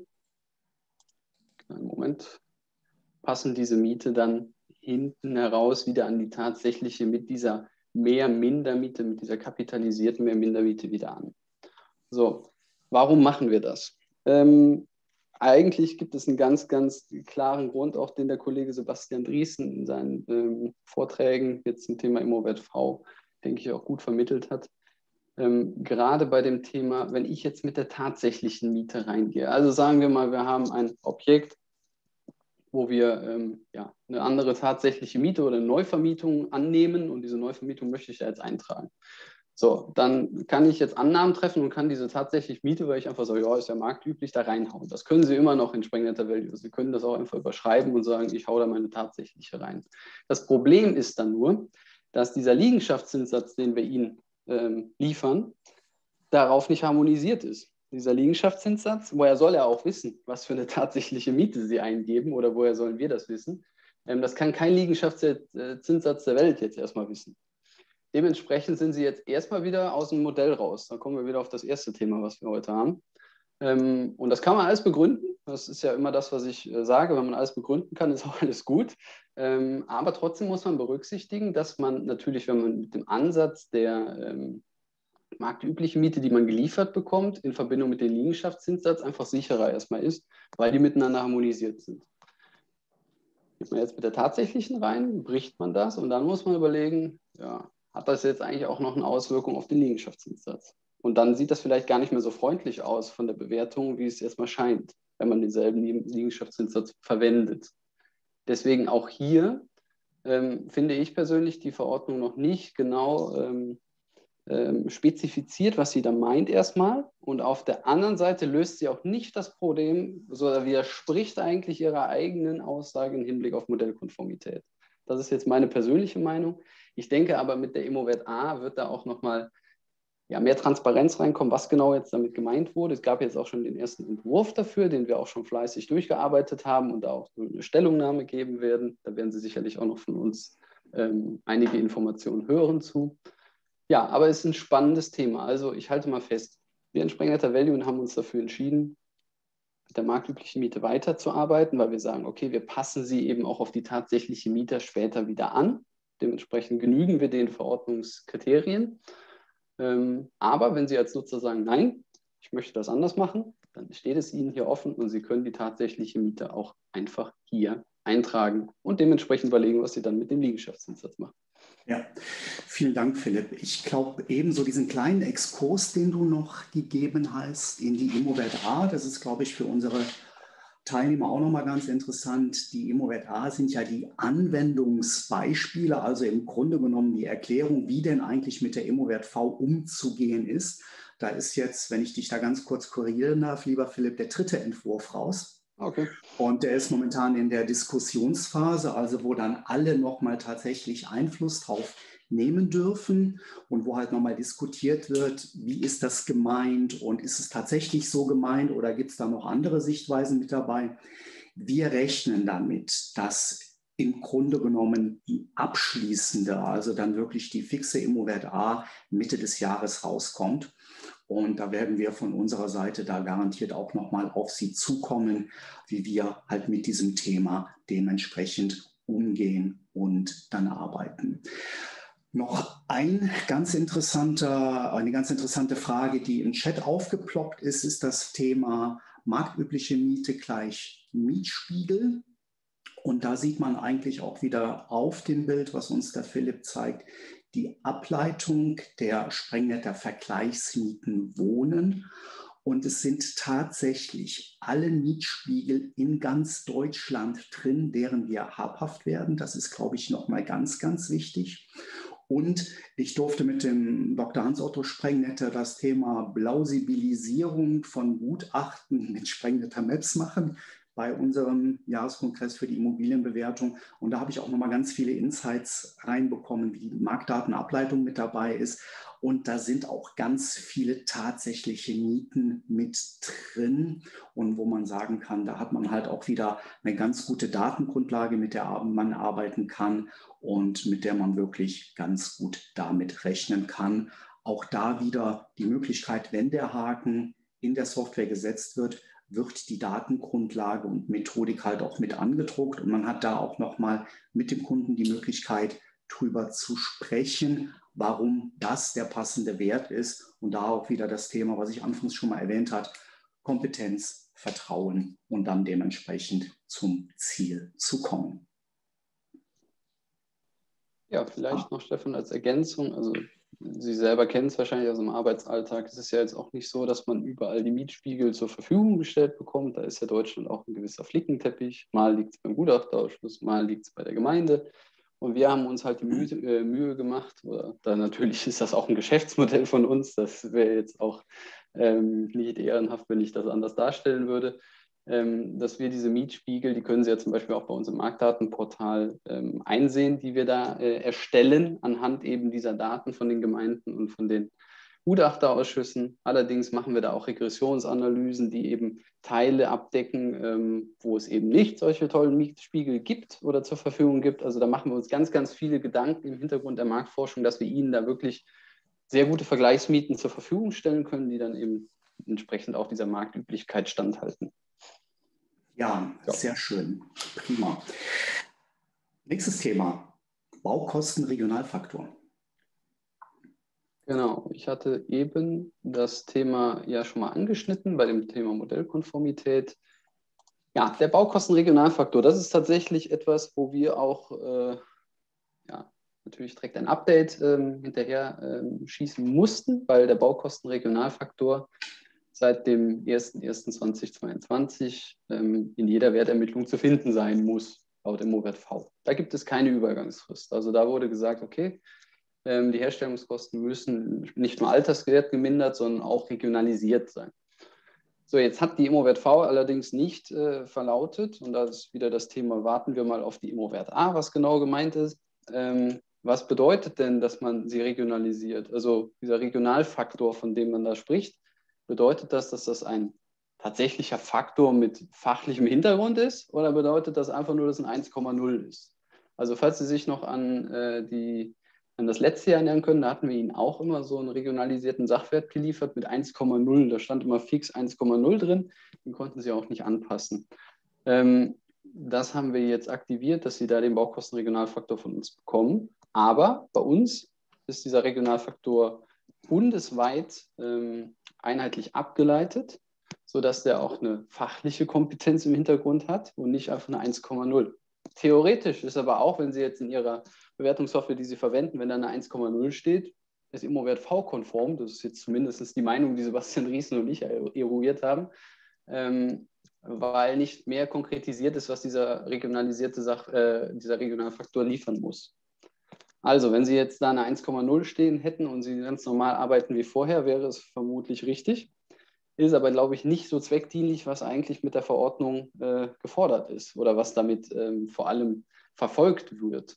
einen Moment, passen diese Miete dann hinten heraus wieder an die tatsächliche mit dieser Mehr-Minder-Miete, mit dieser kapitalisierten Mehr-Minder-Miete wieder an. So, warum machen wir das? Ähm, eigentlich gibt es einen ganz, ganz klaren Grund, auch den der Kollege Sebastian Drießen in seinen ähm, Vorträgen jetzt zum Thema ImmoWert-V, denke ich, auch gut vermittelt hat. Ähm, gerade bei dem Thema, wenn ich jetzt mit der tatsächlichen Miete reingehe, also sagen wir mal, wir haben ein Objekt, wo wir ähm, ja, eine andere tatsächliche Miete oder eine Neuvermietung annehmen und diese Neuvermietung möchte ich ja jetzt eintragen. So, dann kann ich jetzt Annahmen treffen und kann diese tatsächliche Miete, weil ich einfach so, ja, ist ja marktüblich, da reinhauen. Das können Sie immer noch in Sprengnetter Value. Sie können das auch einfach überschreiben und sagen, ich hau da meine tatsächliche rein. Das Problem ist dann nur, dass dieser Liegenschaftszinssatz, den wir Ihnen ähm, liefern, darauf nicht harmonisiert ist. Dieser Liegenschaftszinssatz, woher soll er auch wissen, was für eine tatsächliche Miete Sie eingeben oder woher sollen wir das wissen? Ähm, das kann kein Liegenschaftszinssatz der Welt jetzt erstmal wissen. Dementsprechend sind Sie jetzt erstmal wieder aus dem Modell raus. Da kommen wir wieder auf das erste Thema, was wir heute haben. Ähm, und das kann man alles begründen. Das ist ja immer das, was ich äh, sage. Wenn man alles begründen kann, ist auch alles gut. Ähm, aber trotzdem muss man berücksichtigen, dass man natürlich, wenn man mit dem Ansatz der ähm, marktübliche Miete, die man geliefert bekommt, in Verbindung mit dem Liegenschaftszinssatz einfach sicherer erstmal ist, weil die miteinander harmonisiert sind. Geht man jetzt mit der tatsächlichen rein, bricht man das und dann muss man überlegen, ja, hat das jetzt eigentlich auch noch eine Auswirkung auf den Liegenschaftszinssatz? Und dann sieht das vielleicht gar nicht mehr so freundlich aus von der Bewertung, wie es erstmal scheint, wenn man denselben Liegenschaftszinssatz verwendet. Deswegen auch hier ähm, finde ich persönlich die Verordnung noch nicht genau ähm, ähm, spezifiziert, was sie da meint erstmal. Und auf der anderen Seite löst sie auch nicht das Problem, sondern widerspricht eigentlich ihrer eigenen Aussage im Hinblick auf Modellkonformität. Das ist jetzt meine persönliche Meinung. Ich denke aber, mit der Immowert A wird da auch nochmal ja, mehr Transparenz reinkommen, was genau jetzt damit gemeint wurde. Es gab jetzt auch schon den ersten Entwurf dafür, den wir auch schon fleißig durchgearbeitet haben und da auch eine Stellungnahme geben werden. Da werden Sie sicherlich auch noch von uns ähm, einige Informationen hören zu. Ja, aber es ist ein spannendes Thema. Also ich halte mal fest, wir in Sprengnetter Value haben uns dafür entschieden, mit der marktüblichen Miete weiterzuarbeiten, weil wir sagen, okay, wir passen sie eben auch auf die tatsächliche Mieter später wieder an. Dementsprechend genügen wir den Verordnungskriterien. Ähm, aber wenn Sie als Nutzer sagen, nein, ich möchte das anders machen, dann steht es Ihnen hier offen und Sie können die tatsächliche Miete auch einfach hier eintragen und dementsprechend überlegen, was Sie dann mit dem Liegenschaftszinssatz machen. Ja, vielen Dank, Philipp. Ich glaube, ebenso diesen kleinen Exkurs, den du noch gegeben hast in die Immowert A, das ist, glaube ich, für unsere Teilnehmer auch nochmal ganz interessant. Die Immowert A sind ja die Anwendungsbeispiele, also im Grunde genommen die Erklärung, wie denn eigentlich mit der Immowert V umzugehen ist. Da ist jetzt, wenn ich dich da ganz kurz korrigieren darf, lieber Philipp, der dritte Entwurf raus. Okay. Und der ist momentan in der Diskussionsphase, also wo dann alle nochmal tatsächlich Einfluss drauf nehmen dürfen und wo halt nochmal diskutiert wird, wie ist das gemeint und ist es tatsächlich so gemeint oder gibt es da noch andere Sichtweisen mit dabei? Wir rechnen damit, dass im Grunde genommen die abschließende, also dann wirklich die fixe Immowert A Mitte des Jahres rauskommt. Und da werden wir von unserer Seite da garantiert auch nochmal auf Sie zukommen, wie wir halt mit diesem Thema dementsprechend umgehen und dann arbeiten. Noch ein ganz interessanter, eine ganz interessante Frage, die im Chat aufgeploppt ist, ist das Thema marktübliche Miete gleich Mietspiegel. Und da sieht man eigentlich auch wieder auf dem Bild, was uns der Philipp zeigt, die Ableitung der Sprengnetter Vergleichsmieten Wohnen. Und es sind tatsächlich alle Mietspiegel in ganz Deutschland drin, deren wir habhaft werden. Das ist, glaube ich, nochmal ganz, ganz wichtig. Und ich durfte mit dem Doktor Hans-Otto Sprengnetter das Thema Plausibilisierung von Gutachten mit Sprengnetter Maps machen bei unserem Jahreskongress für die Immobilienbewertung. Und da habe ich auch nochmal ganz viele Insights reinbekommen, wie die Marktdatenableitung mit dabei ist. Und da sind auch ganz viele tatsächliche Mieten mit drin. Und wo man sagen kann, da hat man halt auch wieder eine ganz gute Datengrundlage, mit der man arbeiten kann und mit der man wirklich ganz gut damit rechnen kann. Auch da wieder die Möglichkeit, wenn der Haken in der Software gesetzt wird, wird die Datengrundlage und Methodik halt auch mit angedruckt und man hat da auch nochmal mit dem Kunden die Möglichkeit, drüber zu sprechen, warum das der passende Wert ist und da auch wieder das Thema, was ich anfangs schon mal erwähnt habe, Kompetenz, Vertrauen und dann dementsprechend zum Ziel zu kommen. Ja, vielleicht noch, Stefan, als Ergänzung, also Sie selber kennen es wahrscheinlich aus dem Arbeitsalltag. Es ist ja jetzt auch nicht so, dass man überall die Mietspiegel zur Verfügung gestellt bekommt. Da ist ja Deutschland auch ein gewisser Flickenteppich. Mal liegt es beim Gutachterausschuss, mal liegt es bei der Gemeinde. Und wir haben uns halt die Mühe, äh, Mühe gemacht, oder da natürlich ist das auch ein Geschäftsmodell von uns. Das wäre jetzt auch ähm, nicht ehrenhaft, wenn ich das anders darstellen würde. Ähm, dass wir diese Mietspiegel, die können Sie ja zum Beispiel auch bei uns im Marktdatenportal ähm, einsehen, die wir da äh, erstellen, anhand eben dieser Daten von den Gemeinden und von den Gutachterausschüssen. Allerdings machen wir da auch Regressionsanalysen, die eben Teile abdecken, ähm, wo es eben nicht solche tollen Mietspiegel gibt oder zur Verfügung gibt. Also da machen wir uns ganz, ganz viele Gedanken im Hintergrund der Marktforschung, dass wir Ihnen da wirklich sehr gute Vergleichsmieten zur Verfügung stellen können, die dann eben entsprechend auch dieser Marktüblichkeit standhalten. Ja, ja, sehr schön. Prima. Nächstes Thema, Baukosten-Regionalfaktor. Genau, ich hatte eben das Thema ja schon mal angeschnitten bei dem Thema Modellkonformität. Ja, der Baukostenregionalfaktor, das ist tatsächlich etwas, wo wir auch äh, ja, natürlich direkt ein Update ähm, hinterher ähm, schießen mussten, weil der Baukostenregionalfaktor seit dem ersten ersten zweitausendzweiundzwanzig ähm, in jeder Wertermittlung zu finden sein muss, laut Immowert V. Da gibt es keine Übergangsfrist. Also da wurde gesagt, okay, Ähm, die Herstellungskosten müssen nicht nur alterswert gemindert, sondern auch regionalisiert sein. So, jetzt hat die Immowert V allerdings nicht äh, verlautet, und da ist wieder das Thema, warten wir mal auf die Immowert A, was genau gemeint ist. Ähm, was bedeutet denn, dass man sie regionalisiert? Also dieser Regionalfaktor, von dem man da spricht, bedeutet das, dass das ein tatsächlicher Faktor mit fachlichem Hintergrund ist, oder bedeutet das einfach nur, dass ein eins Komma null ist? Also falls Sie sich noch an, äh, die, an das letzte Jahr erinnern können, da hatten wir Ihnen auch immer so einen regionalisierten Sachwert geliefert mit eins Komma null. Da stand immer fix eins Komma null drin, den konnten Sie auch nicht anpassen. Ähm, das haben wir jetzt aktiviert, dass Sie da den Baukostenregionalfaktor von uns bekommen. Aber bei uns ist dieser Regionalfaktor bundesweit ähm, einheitlich abgeleitet, sodass der auch eine fachliche Kompetenz im Hintergrund hat und nicht einfach eine eins Komma null. Theoretisch ist aber auch, wenn Sie jetzt in Ihrer Bewertungssoftware, die Sie verwenden, wenn da eine eins Komma null steht, ist Immowert V-konform. Das ist jetzt zumindest die Meinung, die Sebastian Riesen und ich eruiert haben, ähm, weil nicht mehr konkretisiert ist, was dieser regionalisierte Sach, äh, dieser Regionalfaktor liefern muss. Also, wenn Sie jetzt da eine eins Komma null stehen hätten und Sie ganz normal arbeiten wie vorher, wäre es vermutlich richtig. Ist aber, glaube ich, nicht so zweckdienlich, was eigentlich mit der Verordnung äh, gefordert ist oder was damit ähm, vor allem verfolgt wird.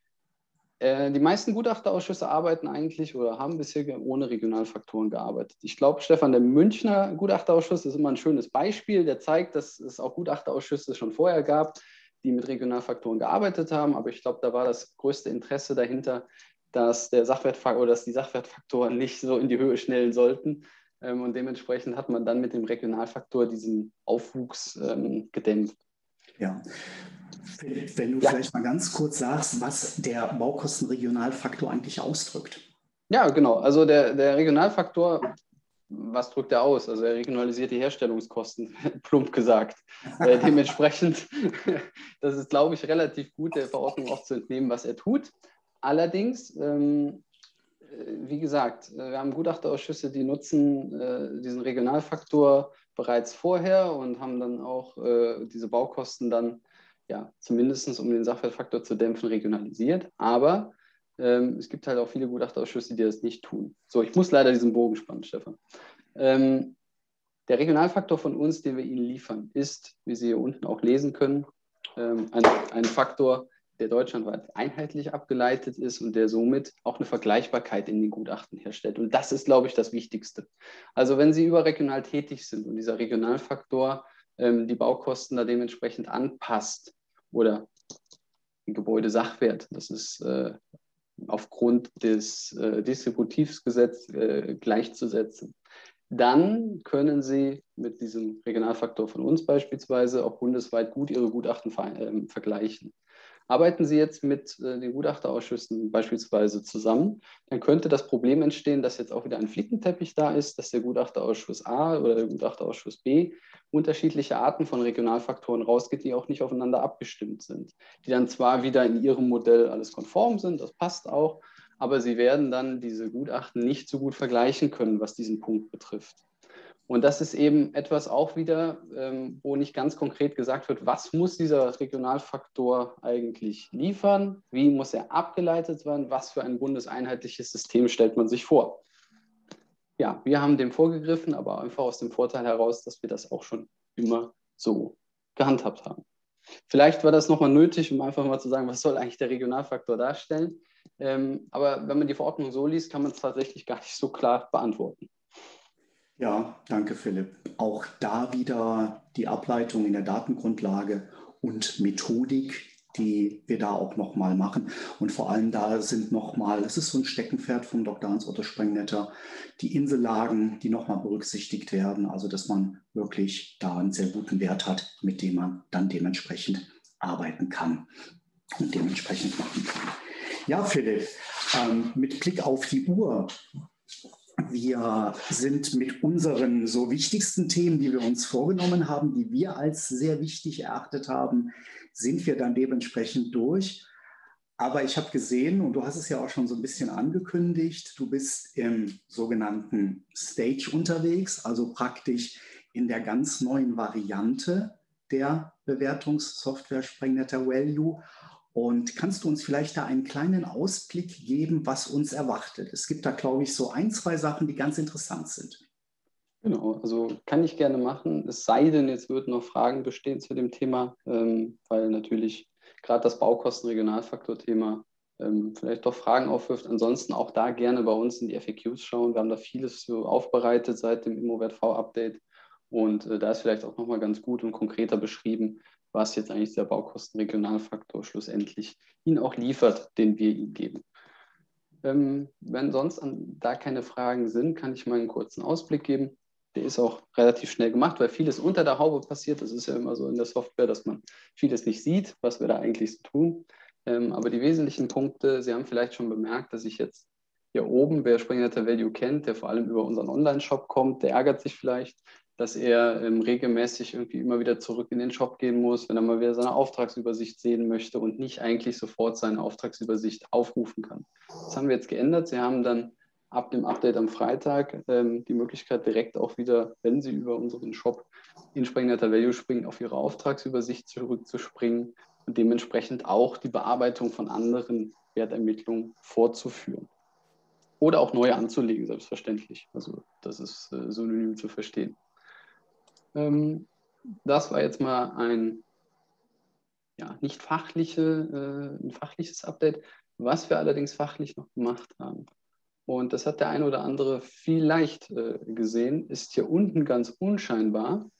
Äh, die meisten Gutachterausschüsse arbeiten eigentlich oder haben bisher ohne Regionalfaktoren gearbeitet. Ich glaube, Stefan, der Münchner Gutachterausschuss ist immer ein schönes Beispiel, der zeigt, dass es auch Gutachterausschüsse schon vorher gab, die mit Regionalfaktoren gearbeitet haben, aber ich glaube, da war das größte Interesse dahinter, dass der Sachwertfaktor oder dass die Sachwertfaktoren nicht so in die Höhe schnellen sollten. Ähm, und dementsprechend hat man dann mit dem Regionalfaktor diesen Aufwuchs ähm, gedämpft. Ja. Wenn du ja. vielleicht mal ganz kurz sagst, was der Baukostenregionalfaktor eigentlich ausdrückt. Ja, genau. Also der, der Regionalfaktor, was drückt er aus? Also er regionalisiert die Herstellungskosten, plump gesagt. Äh, dementsprechend, das ist, glaube ich, relativ gut der Verordnung auch zu entnehmen, was er tut. Allerdings, ähm, wie gesagt, wir haben Gutachterausschüsse, die nutzen äh, diesen Regionalfaktor bereits vorher und haben dann auch äh, diese Baukosten dann, ja, zumindest um den Sachwertfaktor zu dämpfen, regionalisiert. Aber ähm, es gibt halt auch viele Gutachterausschüsse, die das nicht tun. So, ich muss leider diesen Bogen spannen, Stefan. Ähm, der Regionalfaktor von uns, den wir Ihnen liefern, ist, wie Sie hier unten auch lesen können, ähm, ein, ein Faktor, der deutschlandweit einheitlich abgeleitet ist und der somit auch eine Vergleichbarkeit in den Gutachten herstellt. Und das ist, glaube ich, das Wichtigste. Also wenn Sie überregional tätig sind und dieser Regionalfaktor ähm, die Baukosten da dementsprechend anpasst oder den Gebäudesachwert, das ist äh, aufgrund des äh, Distributivgesetzes äh, gleichzusetzen, dann können Sie mit diesem Regionalfaktor von uns beispielsweise auch bundesweit gut Ihre Gutachten ver äh, vergleichen. Arbeiten Sie jetzt mit äh, den Gutachterausschüssen beispielsweise zusammen, dann könnte das Problem entstehen, dass jetzt auch wieder ein Flickenteppich da ist, dass der Gutachterausschuss A oder der Gutachterausschuss B unterschiedliche Arten von Regionalfaktoren rausgeht, die auch nicht aufeinander abgestimmt sind, die dann zwar wieder in ihrem Modell alles konform sind, das passt auch, aber sie werden dann diese Gutachten nicht so gut vergleichen können, was diesen Punkt betrifft. Und das ist eben etwas auch wieder, ähm, wo nicht ganz konkret gesagt wird, was muss dieser Regionalfaktor eigentlich liefern, wie muss er abgeleitet werden, was für ein bundeseinheitliches System stellt man sich vor. Ja, wir haben dem vorgegriffen, aber einfach aus dem Vorteil heraus, dass wir das auch schon immer so gehandhabt haben. Vielleicht war das nochmal nötig, um einfach mal zu sagen, was soll eigentlich der Regionalfaktor darstellen. Ähm, aber wenn man die Verordnung so liest, kann man es tatsächlich gar nicht so klar beantworten. Ja, danke Philipp. Auch da wieder die Ableitung in der Datengrundlage und Methodik, die wir da auch nochmal machen. Und vor allem da sind nochmal, das ist so ein Steckenpferd vom Doktor Hans-Otto Sprengnetter, die Insellagen, die nochmal berücksichtigt werden. Also dass man wirklich da einen sehr guten Wert hat, mit dem man dann dementsprechend arbeiten kann und dementsprechend machen kann. Ja, Philipp, ähm, mit Blick auf die Uhr. Wir sind mit unseren so wichtigsten Themen, die wir uns vorgenommen haben, die wir als sehr wichtig erachtet haben, sind wir dann dementsprechend durch. Aber ich habe gesehen, und du hast es ja auch schon so ein bisschen angekündigt, du bist im sogenannten Stage unterwegs, also praktisch in der ganz neuen Variante der Bewertungssoftware Sprengnetter Value. Und kannst du uns vielleicht da einen kleinen Ausblick geben, was uns erwartet? Es gibt da, glaube ich, so ein, zwei Sachen, die ganz interessant sind. Genau, also kann ich gerne machen, es sei denn, jetzt würden noch Fragen bestehen zu dem Thema, ähm, weil natürlich gerade das Baukosten-Regionalfaktor-Thema ähm, vielleicht doch Fragen aufwirft. Ansonsten auch da gerne bei uns in die F A Qs schauen. Wir haben da vieles so aufbereitet seit dem ImmoWert-V-Update und äh, da ist vielleicht auch nochmal ganz gut und konkreter beschrieben, was jetzt eigentlich der Baukosten-Regionalfaktor schlussendlich Ihnen auch liefert, den wir Ihnen geben. Ähm, wenn sonst an, da keine Fragen sind, kann ich mal einen kurzen Ausblick geben. Der ist auch relativ schnell gemacht, weil vieles unter der Haube passiert. Das ist ja immer so in der Software, dass man vieles nicht sieht, was wir da eigentlich so tun. Ähm, aber die wesentlichen Punkte, Sie haben vielleicht schon bemerkt, dass ich jetzt hier oben, wer Springleiter Value kennt, der vor allem über unseren Online-Shop kommt, der ärgert sich vielleicht, dass er ähm, regelmäßig irgendwie immer wieder zurück in den Shop gehen muss, wenn er mal wieder seine Auftragsübersicht sehen möchte und nicht eigentlich sofort seine Auftragsübersicht aufrufen kann. Das haben wir jetzt geändert. Sie haben dann ab dem Update am Freitag ähm, die Möglichkeit, direkt auch wieder, wenn Sie über unseren Shop in Springleiter Value springen, auf Ihre Auftragsübersicht zurückzuspringen und dementsprechend auch die Bearbeitung von anderen Wertermittlungen fortzuführen. Oder auch neue anzulegen, selbstverständlich. Also das ist äh, synonym zu verstehen. Ähm, das war jetzt mal ein ja, nicht fachliche, äh, ein fachliches Update, was wir allerdings fachlich noch gemacht haben. Und das hat der eine oder andere vielleicht äh, gesehen, ist hier unten ganz unscheinbar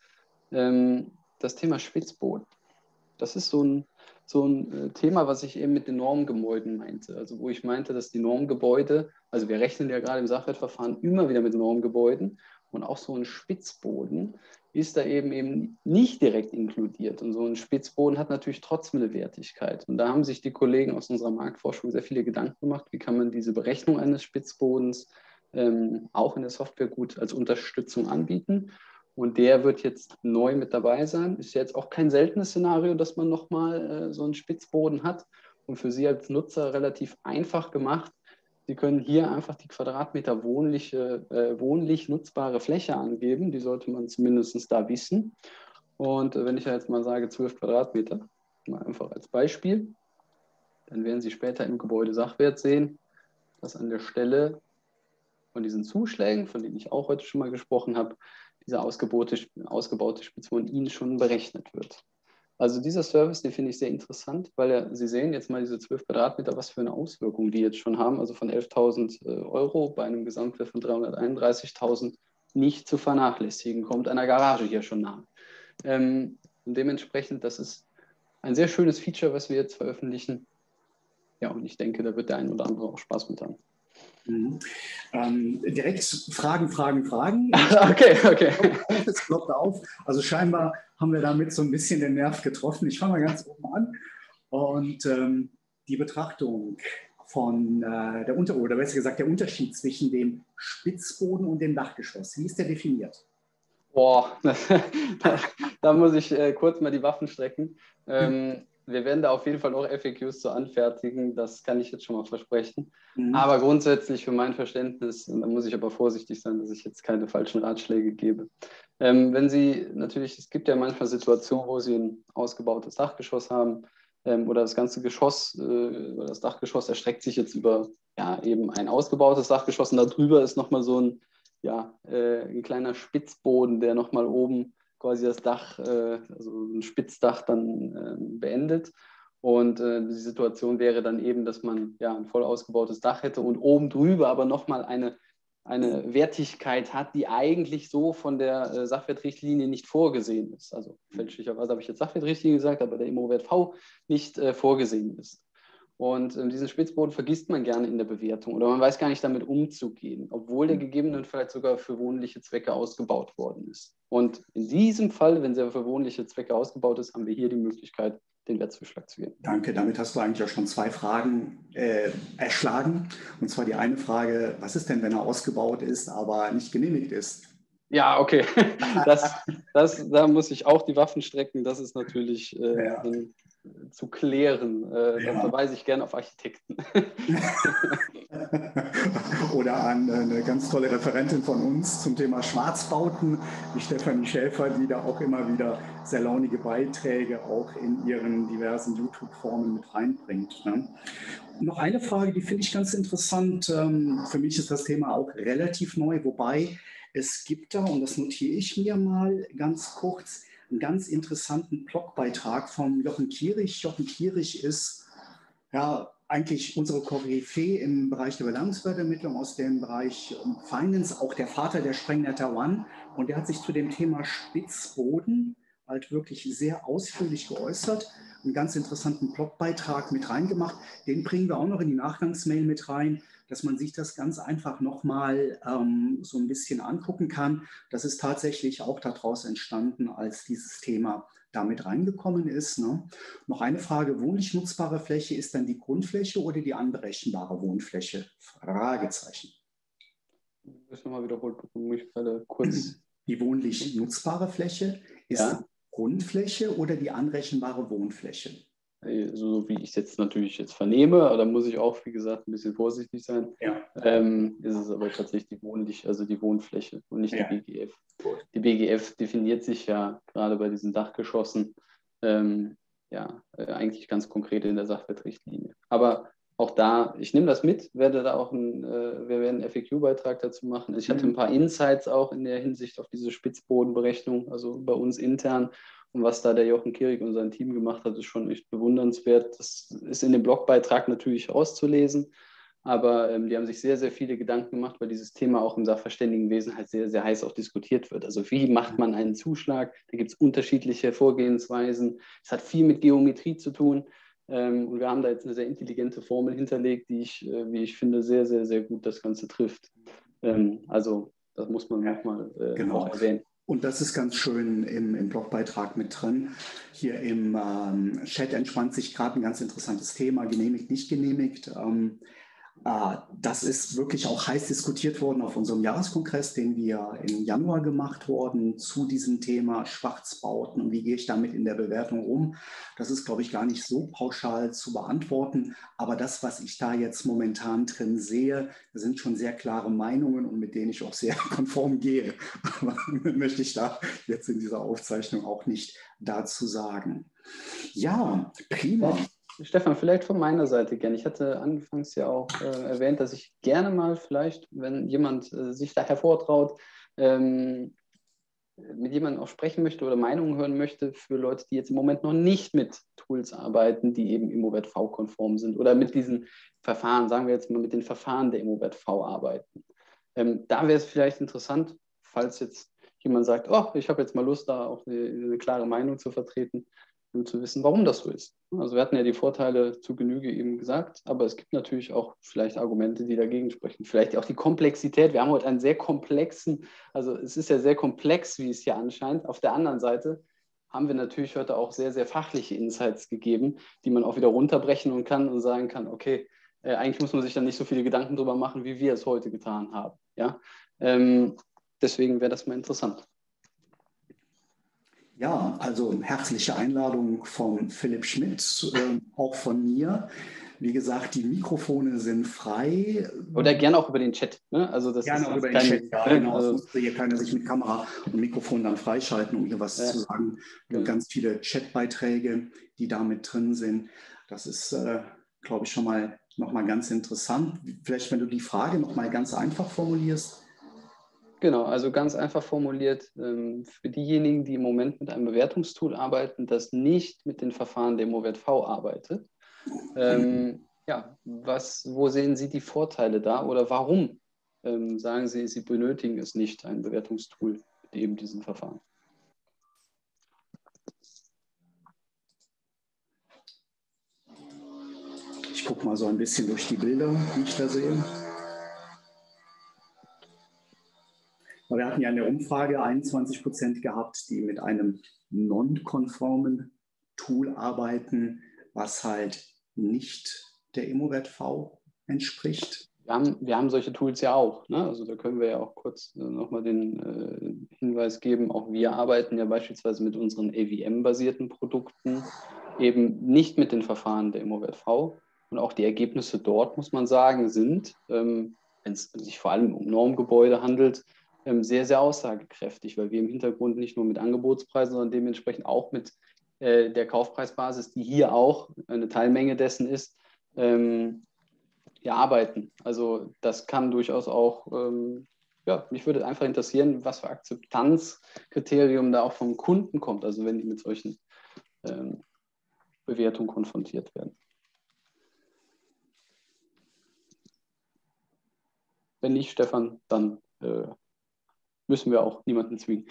ähm, das Thema Spitzboden. Das ist so ein, so ein äh, Thema, was ich eben mit den Normgebäuden meinte. Also wo ich meinte, dass die Normgebäude, also wir rechnen ja gerade im Sachwertverfahren immer wieder mit Normgebäuden und auch so ein Spitzboden ist da eben eben nicht direkt inkludiert. Und so ein Spitzboden hat natürlich trotzdem eine Wertigkeit. Und da haben sich die Kollegen aus unserer Marktforschung sehr viele Gedanken gemacht, wie kann man diese Berechnung eines Spitzbodens ähm, auch in der Software gut als Unterstützung anbieten. Und der wird jetzt neu mit dabei sein. Ist jetzt auch kein seltenes Szenario, dass man nochmal äh, so einen Spitzboden hat. Und für Sie als Nutzer relativ einfach gemacht. Sie können hier einfach die Quadratmeter wohnliche, äh, wohnlich nutzbare Fläche angeben. Die sollte man zumindest da wissen. Und äh, wenn ich jetzt mal sage zwölf Quadratmeter, mal einfach als Beispiel, dann werden Sie später im Gebäude Sachwert sehen, dass an der Stelle von diesen Zuschlägen, von denen ich auch heute schon mal gesprochen habe, dieser ausgebaute, ausgebaute Spitzboden Ihnen schon berechnet wird. Also dieser Service, den finde ich sehr interessant, weil er, Sie sehen jetzt mal diese zwölf Quadratmeter, was für eine Auswirkung die jetzt schon haben. Also von elftausend Euro bei einem Gesamtwert von dreihunderteinunddreißigtausend nicht zu vernachlässigen, kommt einer Garage hier schon nahe. Ähm, und dementsprechend, das ist ein sehr schönes Feature, was wir jetzt veröffentlichen. Ja, und ich denke, da wird der ein oder andere auch Spaß mit haben. Mhm. Ähm, direkt Fragen, Fragen, Fragen. Okay, okay. Es ploppt auf. Also scheinbar haben wir damit so ein bisschen den Nerv getroffen. Ich fange mal ganz oben an. Und ähm, die Betrachtung von äh, der Unter- oder besser gesagt der Unterschied zwischen dem Spitzboden und dem Dachgeschoss. Wie ist der definiert? Boah, da, da muss ich äh, kurz mal die Waffen strecken. Ähm, wir werden da auf jeden Fall noch F A Qs zu anfertigen, das kann ich jetzt schon mal versprechen. Mhm. Aber grundsätzlich für mein Verständnis, und da muss ich aber vorsichtig sein, dass ich jetzt keine falschen Ratschläge gebe. Ähm, wenn Sie natürlich, es gibt ja manchmal Situationen, wo Sie ein ausgebautes Dachgeschoss haben ähm, oder das ganze Geschoss äh, oder das Dachgeschoss erstreckt sich jetzt über ja, eben ein ausgebautes Dachgeschoss und darüber ist nochmal so ein ja, äh, ein kleiner Spitzboden, der nochmal oben quasi das Dach, äh, also ein Spitzdach dann äh, beendet. Und äh, die Situation wäre dann eben, dass man ja ein voll ausgebautes Dach hätte und oben drüber aber nochmal eine, eine Wertigkeit hat, die eigentlich so von der äh, Sachwertrichtlinie nicht vorgesehen ist. Also fälschlicherweise habe ich jetzt Sachwertrichtlinie gesagt, aber der ImmoWert V nicht äh, vorgesehen ist. Und äh, diesen Spitzboden vergisst man gerne in der Bewertung oder man weiß gar nicht damit umzugehen, obwohl der gegebenenfalls sogar für wohnliche Zwecke ausgebaut worden ist. Und in diesem Fall, wenn er für wohnliche Zwecke ausgebaut ist, haben wir hier die Möglichkeit, den Wertzuschlag zu geben. Danke, damit hast du eigentlich auch schon zwei Fragen äh, erschlagen. Und zwar die eine Frage, was ist denn, wenn er ausgebaut ist, aber nicht genehmigt ist? Ja, okay. Das, das, da muss ich auch die Waffen strecken. Das ist natürlich äh, ja. ein, zu klären. Äh, Ja. Da verweise ich gerne auf Architekten. Oder an eine ganz tolle Referentin von uns zum Thema Schwarzbauten, die Stefanie Schäfer, die da auch immer wieder sehr launige Beiträge auch in ihren diversen YouTube-Formen mit reinbringt. Ne? Noch eine Frage, die finde ich ganz interessant. Ähm, Für mich ist das Thema auch relativ neu, wobei es gibt da, und das notiere ich mir mal ganz kurz, einen ganz interessanten Blogbeitrag von Jochen Kierich. Jochen Kierich ist ja eigentlich unsere Koryphäe im Bereich der Balancewörtermittlung aus dem Bereich Finance, auch der Vater der Sprengnetter One. Und der hat sich zu dem Thema Spitzboden halt wirklich sehr ausführlich geäußert, einen ganz interessanten Blogbeitrag mit reingemacht. Den bringen wir auch noch in die Nachgangsmail mit rein, dass man sich das ganz einfach nochmal ähm, so ein bisschen angucken kann. Das ist tatsächlich auch daraus entstanden, als dieses Thema damit reingekommen ist. Ne? Noch eine Frage, wohnlich nutzbare Fläche, ist dann die Grundfläche oder die anberechenbare Wohnfläche? Fragezeichen. Das nochmal wiederholt, muss ich gerade kurz. Die wohnlich nutzbare Fläche ist Ja. die Grundfläche oder die anrechenbare Wohnfläche? So wie ich es jetzt natürlich jetzt vernehme, da muss ich auch, wie gesagt, ein bisschen vorsichtig sein, Ja. ähm, ist es aber tatsächlich die Wohnlich, also die Wohnfläche und nicht Ja. die B G F. Die B G F definiert sich ja gerade bei diesen Dachgeschossen ähm, ja äh, eigentlich ganz konkret in der Sachwertrichtlinie. Aber auch da, ich nehme das mit, werde da auch ein, äh, wir werden einen F A Q-Beitrag dazu machen. Ich hatte ein paar Insights auch in der Hinsicht auf diese Spitzbodenberechnung, also bei uns intern. Und was da der Jochen Kierig und sein Team gemacht hat, ist schon echt bewundernswert. Das ist in dem Blogbeitrag natürlich rauszulesen, aber ähm, die haben sich sehr, sehr viele Gedanken gemacht, weil dieses Thema auch im Sachverständigenwesen halt sehr, sehr heiß auch diskutiert wird. Also wie macht man einen Zuschlag? Da gibt es unterschiedliche Vorgehensweisen. Es hat viel mit Geometrie zu tun. Ähm, und wir haben da jetzt eine sehr intelligente Formel hinterlegt, die ich, äh, wie ich finde, sehr, sehr, sehr gut das Ganze trifft. Ähm, also das muss man nochmal äh, Genau. auch erwähnen. Und das ist ganz schön im, im Blogbeitrag mit drin. Hier im ähm, Chat entspannt sich gerade ein ganz interessantes Thema, genehmigt, nicht genehmigt. Ähm, äh, das ist wirklich auch heiß diskutiert worden auf unserem Jahreskongress, den wir im Januar gemacht wurden, zu diesem Thema Schwarzbauten und wie gehe ich damit in der Bewertung um. Das ist, glaube ich, gar nicht so pauschal zu beantworten. Aber das, was ich da jetzt momentan drin sehe, sind schon sehr klare Meinungen und mit denen ich auch sehr konform gehe. Aber möchte ich da jetzt in dieser Aufzeichnung auch nicht dazu sagen. Ja, prima. Stefan, vielleicht von meiner Seite gerne. Ich hatte anfangs ja auch äh, erwähnt, dass ich gerne mal vielleicht, wenn jemand äh, sich da hervortraut, ähm, mit jemandem auch sprechen möchte oder Meinungen hören möchte für Leute, die jetzt im Moment noch nicht mit Tools arbeiten, die eben Immowert V-konform sind oder mit diesen Verfahren, sagen wir jetzt mal mit den Verfahren der Immowert V arbeiten. Ähm, da wäre es vielleicht interessant, falls jetzt jemand sagt, oh, ich habe jetzt mal Lust, da auch eine, eine klare Meinung zu vertreten, um zu wissen, warum das so ist. Also wir hatten ja die Vorteile zu Genüge eben gesagt, aber es gibt natürlich auch vielleicht Argumente, die dagegen sprechen. Vielleicht auch die Komplexität. Wir haben heute einen sehr komplexen, also es ist ja sehr komplex, wie es hier anscheint. Auf der anderen Seite haben wir natürlich heute auch sehr, sehr fachliche Insights gegeben, die man auch wieder runterbrechen und kann und sagen kann, okay, äh, eigentlich muss man sich dann nicht so viele Gedanken darüber machen, wie wir es heute getan haben. Ja? Ähm, deswegen wäre das mal interessant. Ja, also herzliche Einladung von Philipp Schmidt, äh, auch von mir. Wie gesagt, die Mikrofone sind frei. Oder gerne auch über den Chat. Ne? Also das gerne ist auch über den kein, Chat, ja, genau. Also, Es musste hier keiner sich mit Kamera und Mikrofon dann freischalten, um hier was ja, zu sagen. genau. Ganz viele Chatbeiträge, die da mit drin sind. Das ist, äh, glaube ich, schon mal nochmal ganz interessant. Vielleicht, wenn du die Frage nochmal ganz einfach formulierst. Genau, also ganz einfach formuliert, ähm, für diejenigen, die im Moment mit einem Bewertungstool arbeiten, das nicht mit den Verfahren der Immowert V arbeitet, ähm, ja, was, wo sehen Sie die Vorteile da oder warum ähm, sagen Sie, Sie benötigen es nicht, ein Bewertungstool mit eben diesen Verfahren? Ich gucke mal so ein bisschen durch die Bilder, die ich da sehe. Wir hatten ja in der Umfrage einundzwanzig Prozent gehabt, die mit einem non-konformen Tool arbeiten, was halt nicht der Immowert V entspricht. Wir haben, wir haben solche Tools ja auch. Ne? Also da können wir ja auch kurz äh, nochmal den äh, Hinweis geben. Auch wir arbeiten ja beispielsweise mit unseren A V M-basierten Produkten eben nicht mit den Verfahren der ImmoWert-V. Und auch die Ergebnisse dort, muss man sagen, sind, ähm, wenn es sich vor allem um Normgebäude handelt, ähm, sehr, sehr aussagekräftig, weil wir im Hintergrund nicht nur mit Angebotspreisen, sondern dementsprechend auch mit äh, der Kaufpreisbasis, die hier auch eine Teilmenge dessen ist, ähm, ja, arbeiten. Also das kann durchaus auch, ähm, ja, mich würde einfach interessieren, was für Akzeptanzkriterium da auch vom Kunden kommt, also wenn die mit solchen ähm, Bewertungen konfrontiert werden. Wenn nicht, Stefan, dann äh, müssen wir auch niemanden zwingen.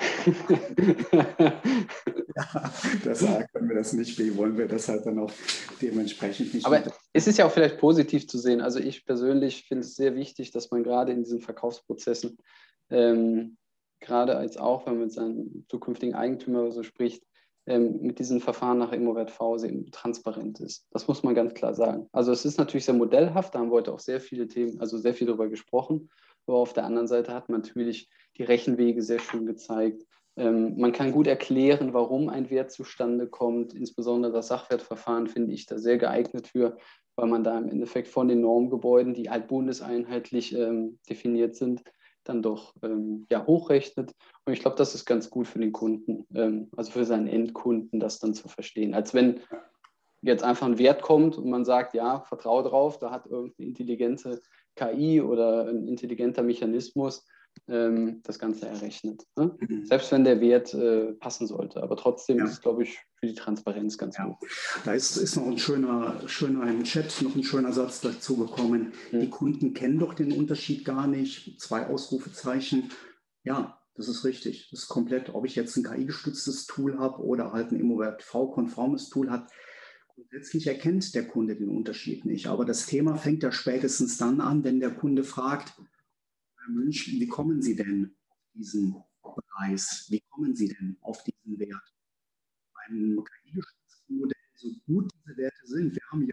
Ja, das können wir das nicht, wie wollen wir das halt dann auch dementsprechend nicht. Aber es ist ja auch vielleicht positiv zu sehen. Also ich persönlich finde es sehr wichtig, dass man gerade in diesen Verkaufsprozessen, ähm, gerade als auch, wenn man mit seinem zukünftigen Eigentümer so spricht, ähm, mit diesen Verfahren nach ImmoWert-V sehr transparent ist. Das muss man ganz klar sagen. Also es ist natürlich sehr modellhaft, da haben wir heute auch sehr viele Themen, also sehr viel darüber gesprochen. Aber auf der anderen Seite hat man natürlich die Rechenwege sehr schön gezeigt. Ähm, man kann gut erklären, warum ein Wert zustande kommt. Insbesondere das Sachwertverfahren finde ich da sehr geeignet für, weil man da im Endeffekt von den Normgebäuden, die halt bundeseinheitlich ähm, definiert sind, dann doch ähm, ja, hochrechnet. Und ich glaube, das ist ganz gut für den Kunden, ähm, also für seinen Endkunden, das dann zu verstehen. Als wenn jetzt einfach ein Wert kommt und man sagt, ja, vertraue drauf, da hat irgendeine intelligente K I oder ein intelligenter Mechanismus ähm, das Ganze errechnet. Ne? Mhm. Selbst wenn der Wert äh, passen sollte. Aber trotzdem ja. ist es, glaube ich, für die Transparenz ganz ja. gut. Da ist, ist noch ein schöner, schöner im Chat, noch ein schöner Satz dazu gekommen. Mhm. Die Kunden kennen doch den Unterschied gar nicht. Zwei Ausrufezeichen. Ja, das ist richtig. Das ist komplett, ob ich jetzt ein K I-gestütztes Tool habe oder halt ein ImmoWert-V-konformes Tool habe. Grundsätzlich erkennt der Kunde den Unterschied nicht. Aber das Thema fängt ja spätestens dann an, wenn der Kunde fragt, Herr Münch, wie kommen Sie denn auf diesen Preis? Wie kommen Sie denn auf diesen Wert? Beim K I-gestützten Modell, so gut diese Werte sind, wir haben ja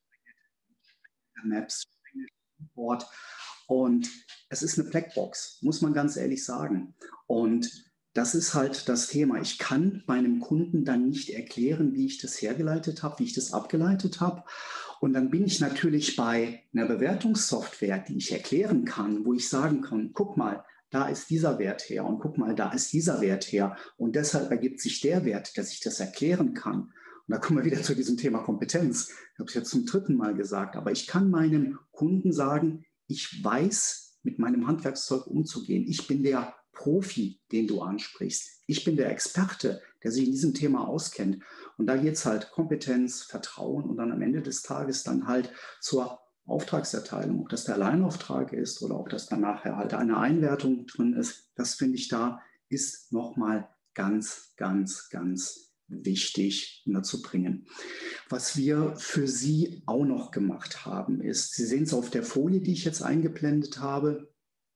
Maps, Report und es ist eine Blackbox, muss man ganz ehrlich sagen. Und das ist halt das Thema. Ich kann meinem Kunden dann nicht erklären, wie ich das hergeleitet habe, wie ich das abgeleitet habe. Und dann bin ich natürlich bei einer Bewertungssoftware, die ich erklären kann, wo ich sagen kann, guck mal, da ist dieser Wert her und guck mal, da ist dieser Wert her. Und deshalb ergibt sich der Wert, dass ich das erklären kann. Und da kommen wir wieder zu diesem Thema Kompetenz. Ich habe es jetzt zum dritten Mal gesagt, aber ich kann meinem Kunden sagen, ich weiß, mit meinem Handwerkszeug umzugehen. Ich bin der Profi, den du ansprichst. Ich bin der Experte, der sich in diesem Thema auskennt. Und da geht es halt Kompetenz, Vertrauen und dann am Ende des Tages dann halt zur Auftragserteilung, ob das der Alleinauftrag ist oder ob das dann nachher halt eine Einwertung drin ist. Das finde ich da ist nochmal ganz, ganz, ganz wichtig unterzubringen. Was wir für Sie auch noch gemacht haben, ist, Sie sehen es auf der Folie, die ich jetzt eingeblendet habe,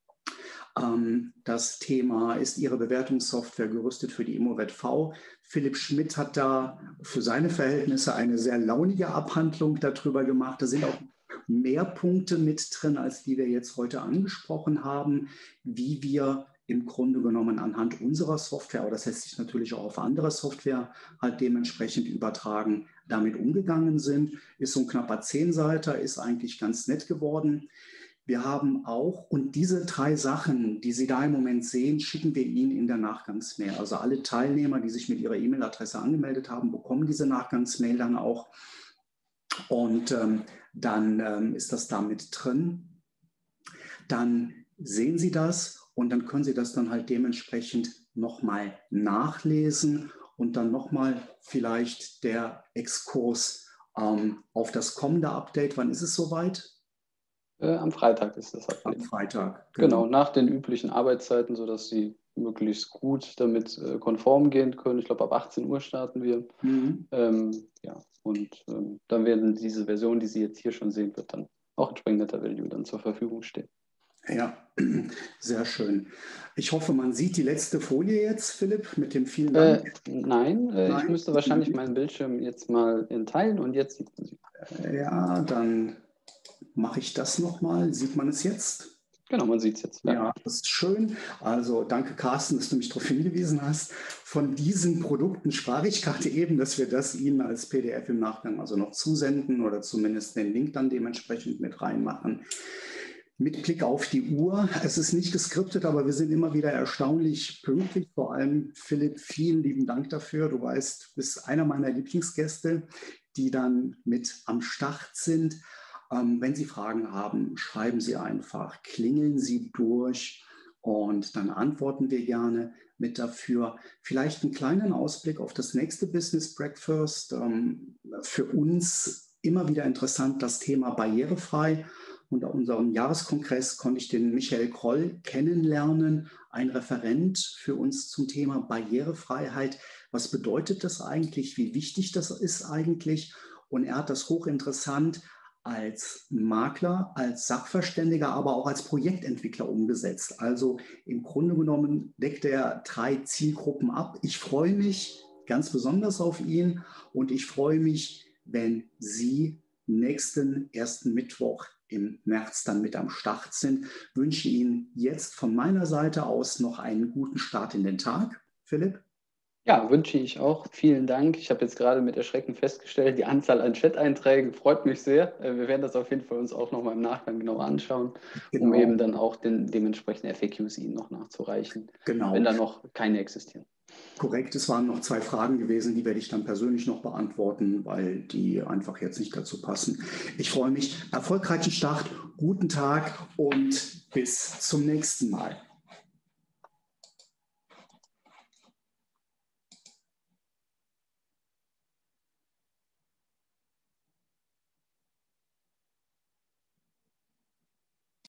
das Thema, ist Ihre Bewertungssoftware gerüstet für die ImmoWert-V? Philipp Schmidt hat da für seine Verhältnisse eine sehr launige Abhandlung darüber gemacht. Da sind auch mehr Punkte mit drin, als die wir jetzt heute angesprochen haben, wie wir im Grunde genommen anhand unserer Software, aber das lässt sich natürlich auch auf andere Software halt dementsprechend übertragen, damit umgegangen sind. Ist so ein knapper Zehnseiter, ist eigentlich ganz nett geworden. Wir haben auch, und diese drei Sachen, die Sie da im Moment sehen, schicken wir Ihnen in der Nachgangsmail. Also alle Teilnehmer, die sich mit ihrer E-Mail-Adresse angemeldet haben, bekommen diese Nachgangsmail dann auch. Und ähm, dann ähm, ist das damit drin. Dann sehen Sie das und dann können Sie das dann halt dementsprechend nochmal nachlesen und dann nochmal vielleicht der Exkurs ähm, auf das kommende Update. Wann ist es soweit? Äh, am Freitag ist das Update. Am Freitag. Genau. genau, nach den üblichen Arbeitszeiten, sodass Sie möglichst gut damit äh, konform gehen können. Ich glaube, ab achtzehn Uhr starten wir. Mhm. Ähm, ja, und ähm, dann werden diese Version, die Sie jetzt hier schon sehen, wird dann auch entsprechend Data Value dann zur Verfügung stehen. Ja, sehr schön. Ich hoffe, man sieht die letzte Folie jetzt, Philipp, mit dem vielen Dank. Äh, nein, äh, nein, ich müsste wahrscheinlich meinen Bildschirm jetzt mal teilen und jetzt sieht man sie. Ja, dann mache ich das nochmal. Sieht man es jetzt? Genau, man sieht es jetzt. Ja. Ja, das ist schön. Also danke, Carsten, dass du mich darauf hingewiesen hast. Von diesen Produkten sprach ich gerade eben, dass wir das Ihnen als P D F im Nachgang also noch zusenden oder zumindest den Link dann dementsprechend mit reinmachen. Mit Blick auf die Uhr, es ist nicht geskriptet, aber wir sind immer wieder erstaunlich pünktlich. Vor allem, Philipp, vielen lieben Dank dafür. Du weißt, du bist einer meiner Lieblingsgäste, die dann mit am Start sind. Ähm, wenn Sie Fragen haben, schreiben Sie einfach, klingeln Sie durch und dann antworten wir gerne mit dafür. Vielleicht einen kleinen Ausblick auf das nächste Business Breakfast. Ähm, für uns immer wieder interessant das Thema barrierefrei. Und auf unserem Jahreskongress konnte ich den Michael Kroll kennenlernen, ein Referent für uns zum Thema Barrierefreiheit. Was bedeutet das eigentlich? Wie wichtig das ist eigentlich? Und er hat das hochinteressant als Makler, als Sachverständiger, aber auch als Projektentwickler umgesetzt. Also im Grunde genommen deckt er drei Zielgruppen ab. Ich freue mich ganz besonders auf ihn und ich freue mich, wenn Sie nächsten ersten Mittwoch im März dann mit am Start sind. Ich wünsche Ihnen jetzt von meiner Seite aus noch einen guten Start in den Tag. Philipp? Ja, wünsche ich auch. Vielen Dank. Ich habe jetzt gerade mit Erschrecken festgestellt, die Anzahl an Chat-Einträgen freut mich sehr. Wir werden das auf jeden Fall uns auch nochmal im Nachgang genauer anschauen, genau. um eben dann auch den dementsprechenden F A Qs Ihnen noch nachzureichen, genau. wenn da noch keine existieren. Korrekt, es waren noch zwei Fragen gewesen, die werde ich dann persönlich noch beantworten, weil die einfach jetzt nicht dazu passen. Ich freue mich. Erfolgreichen Start, guten Tag und bis zum nächsten Mal.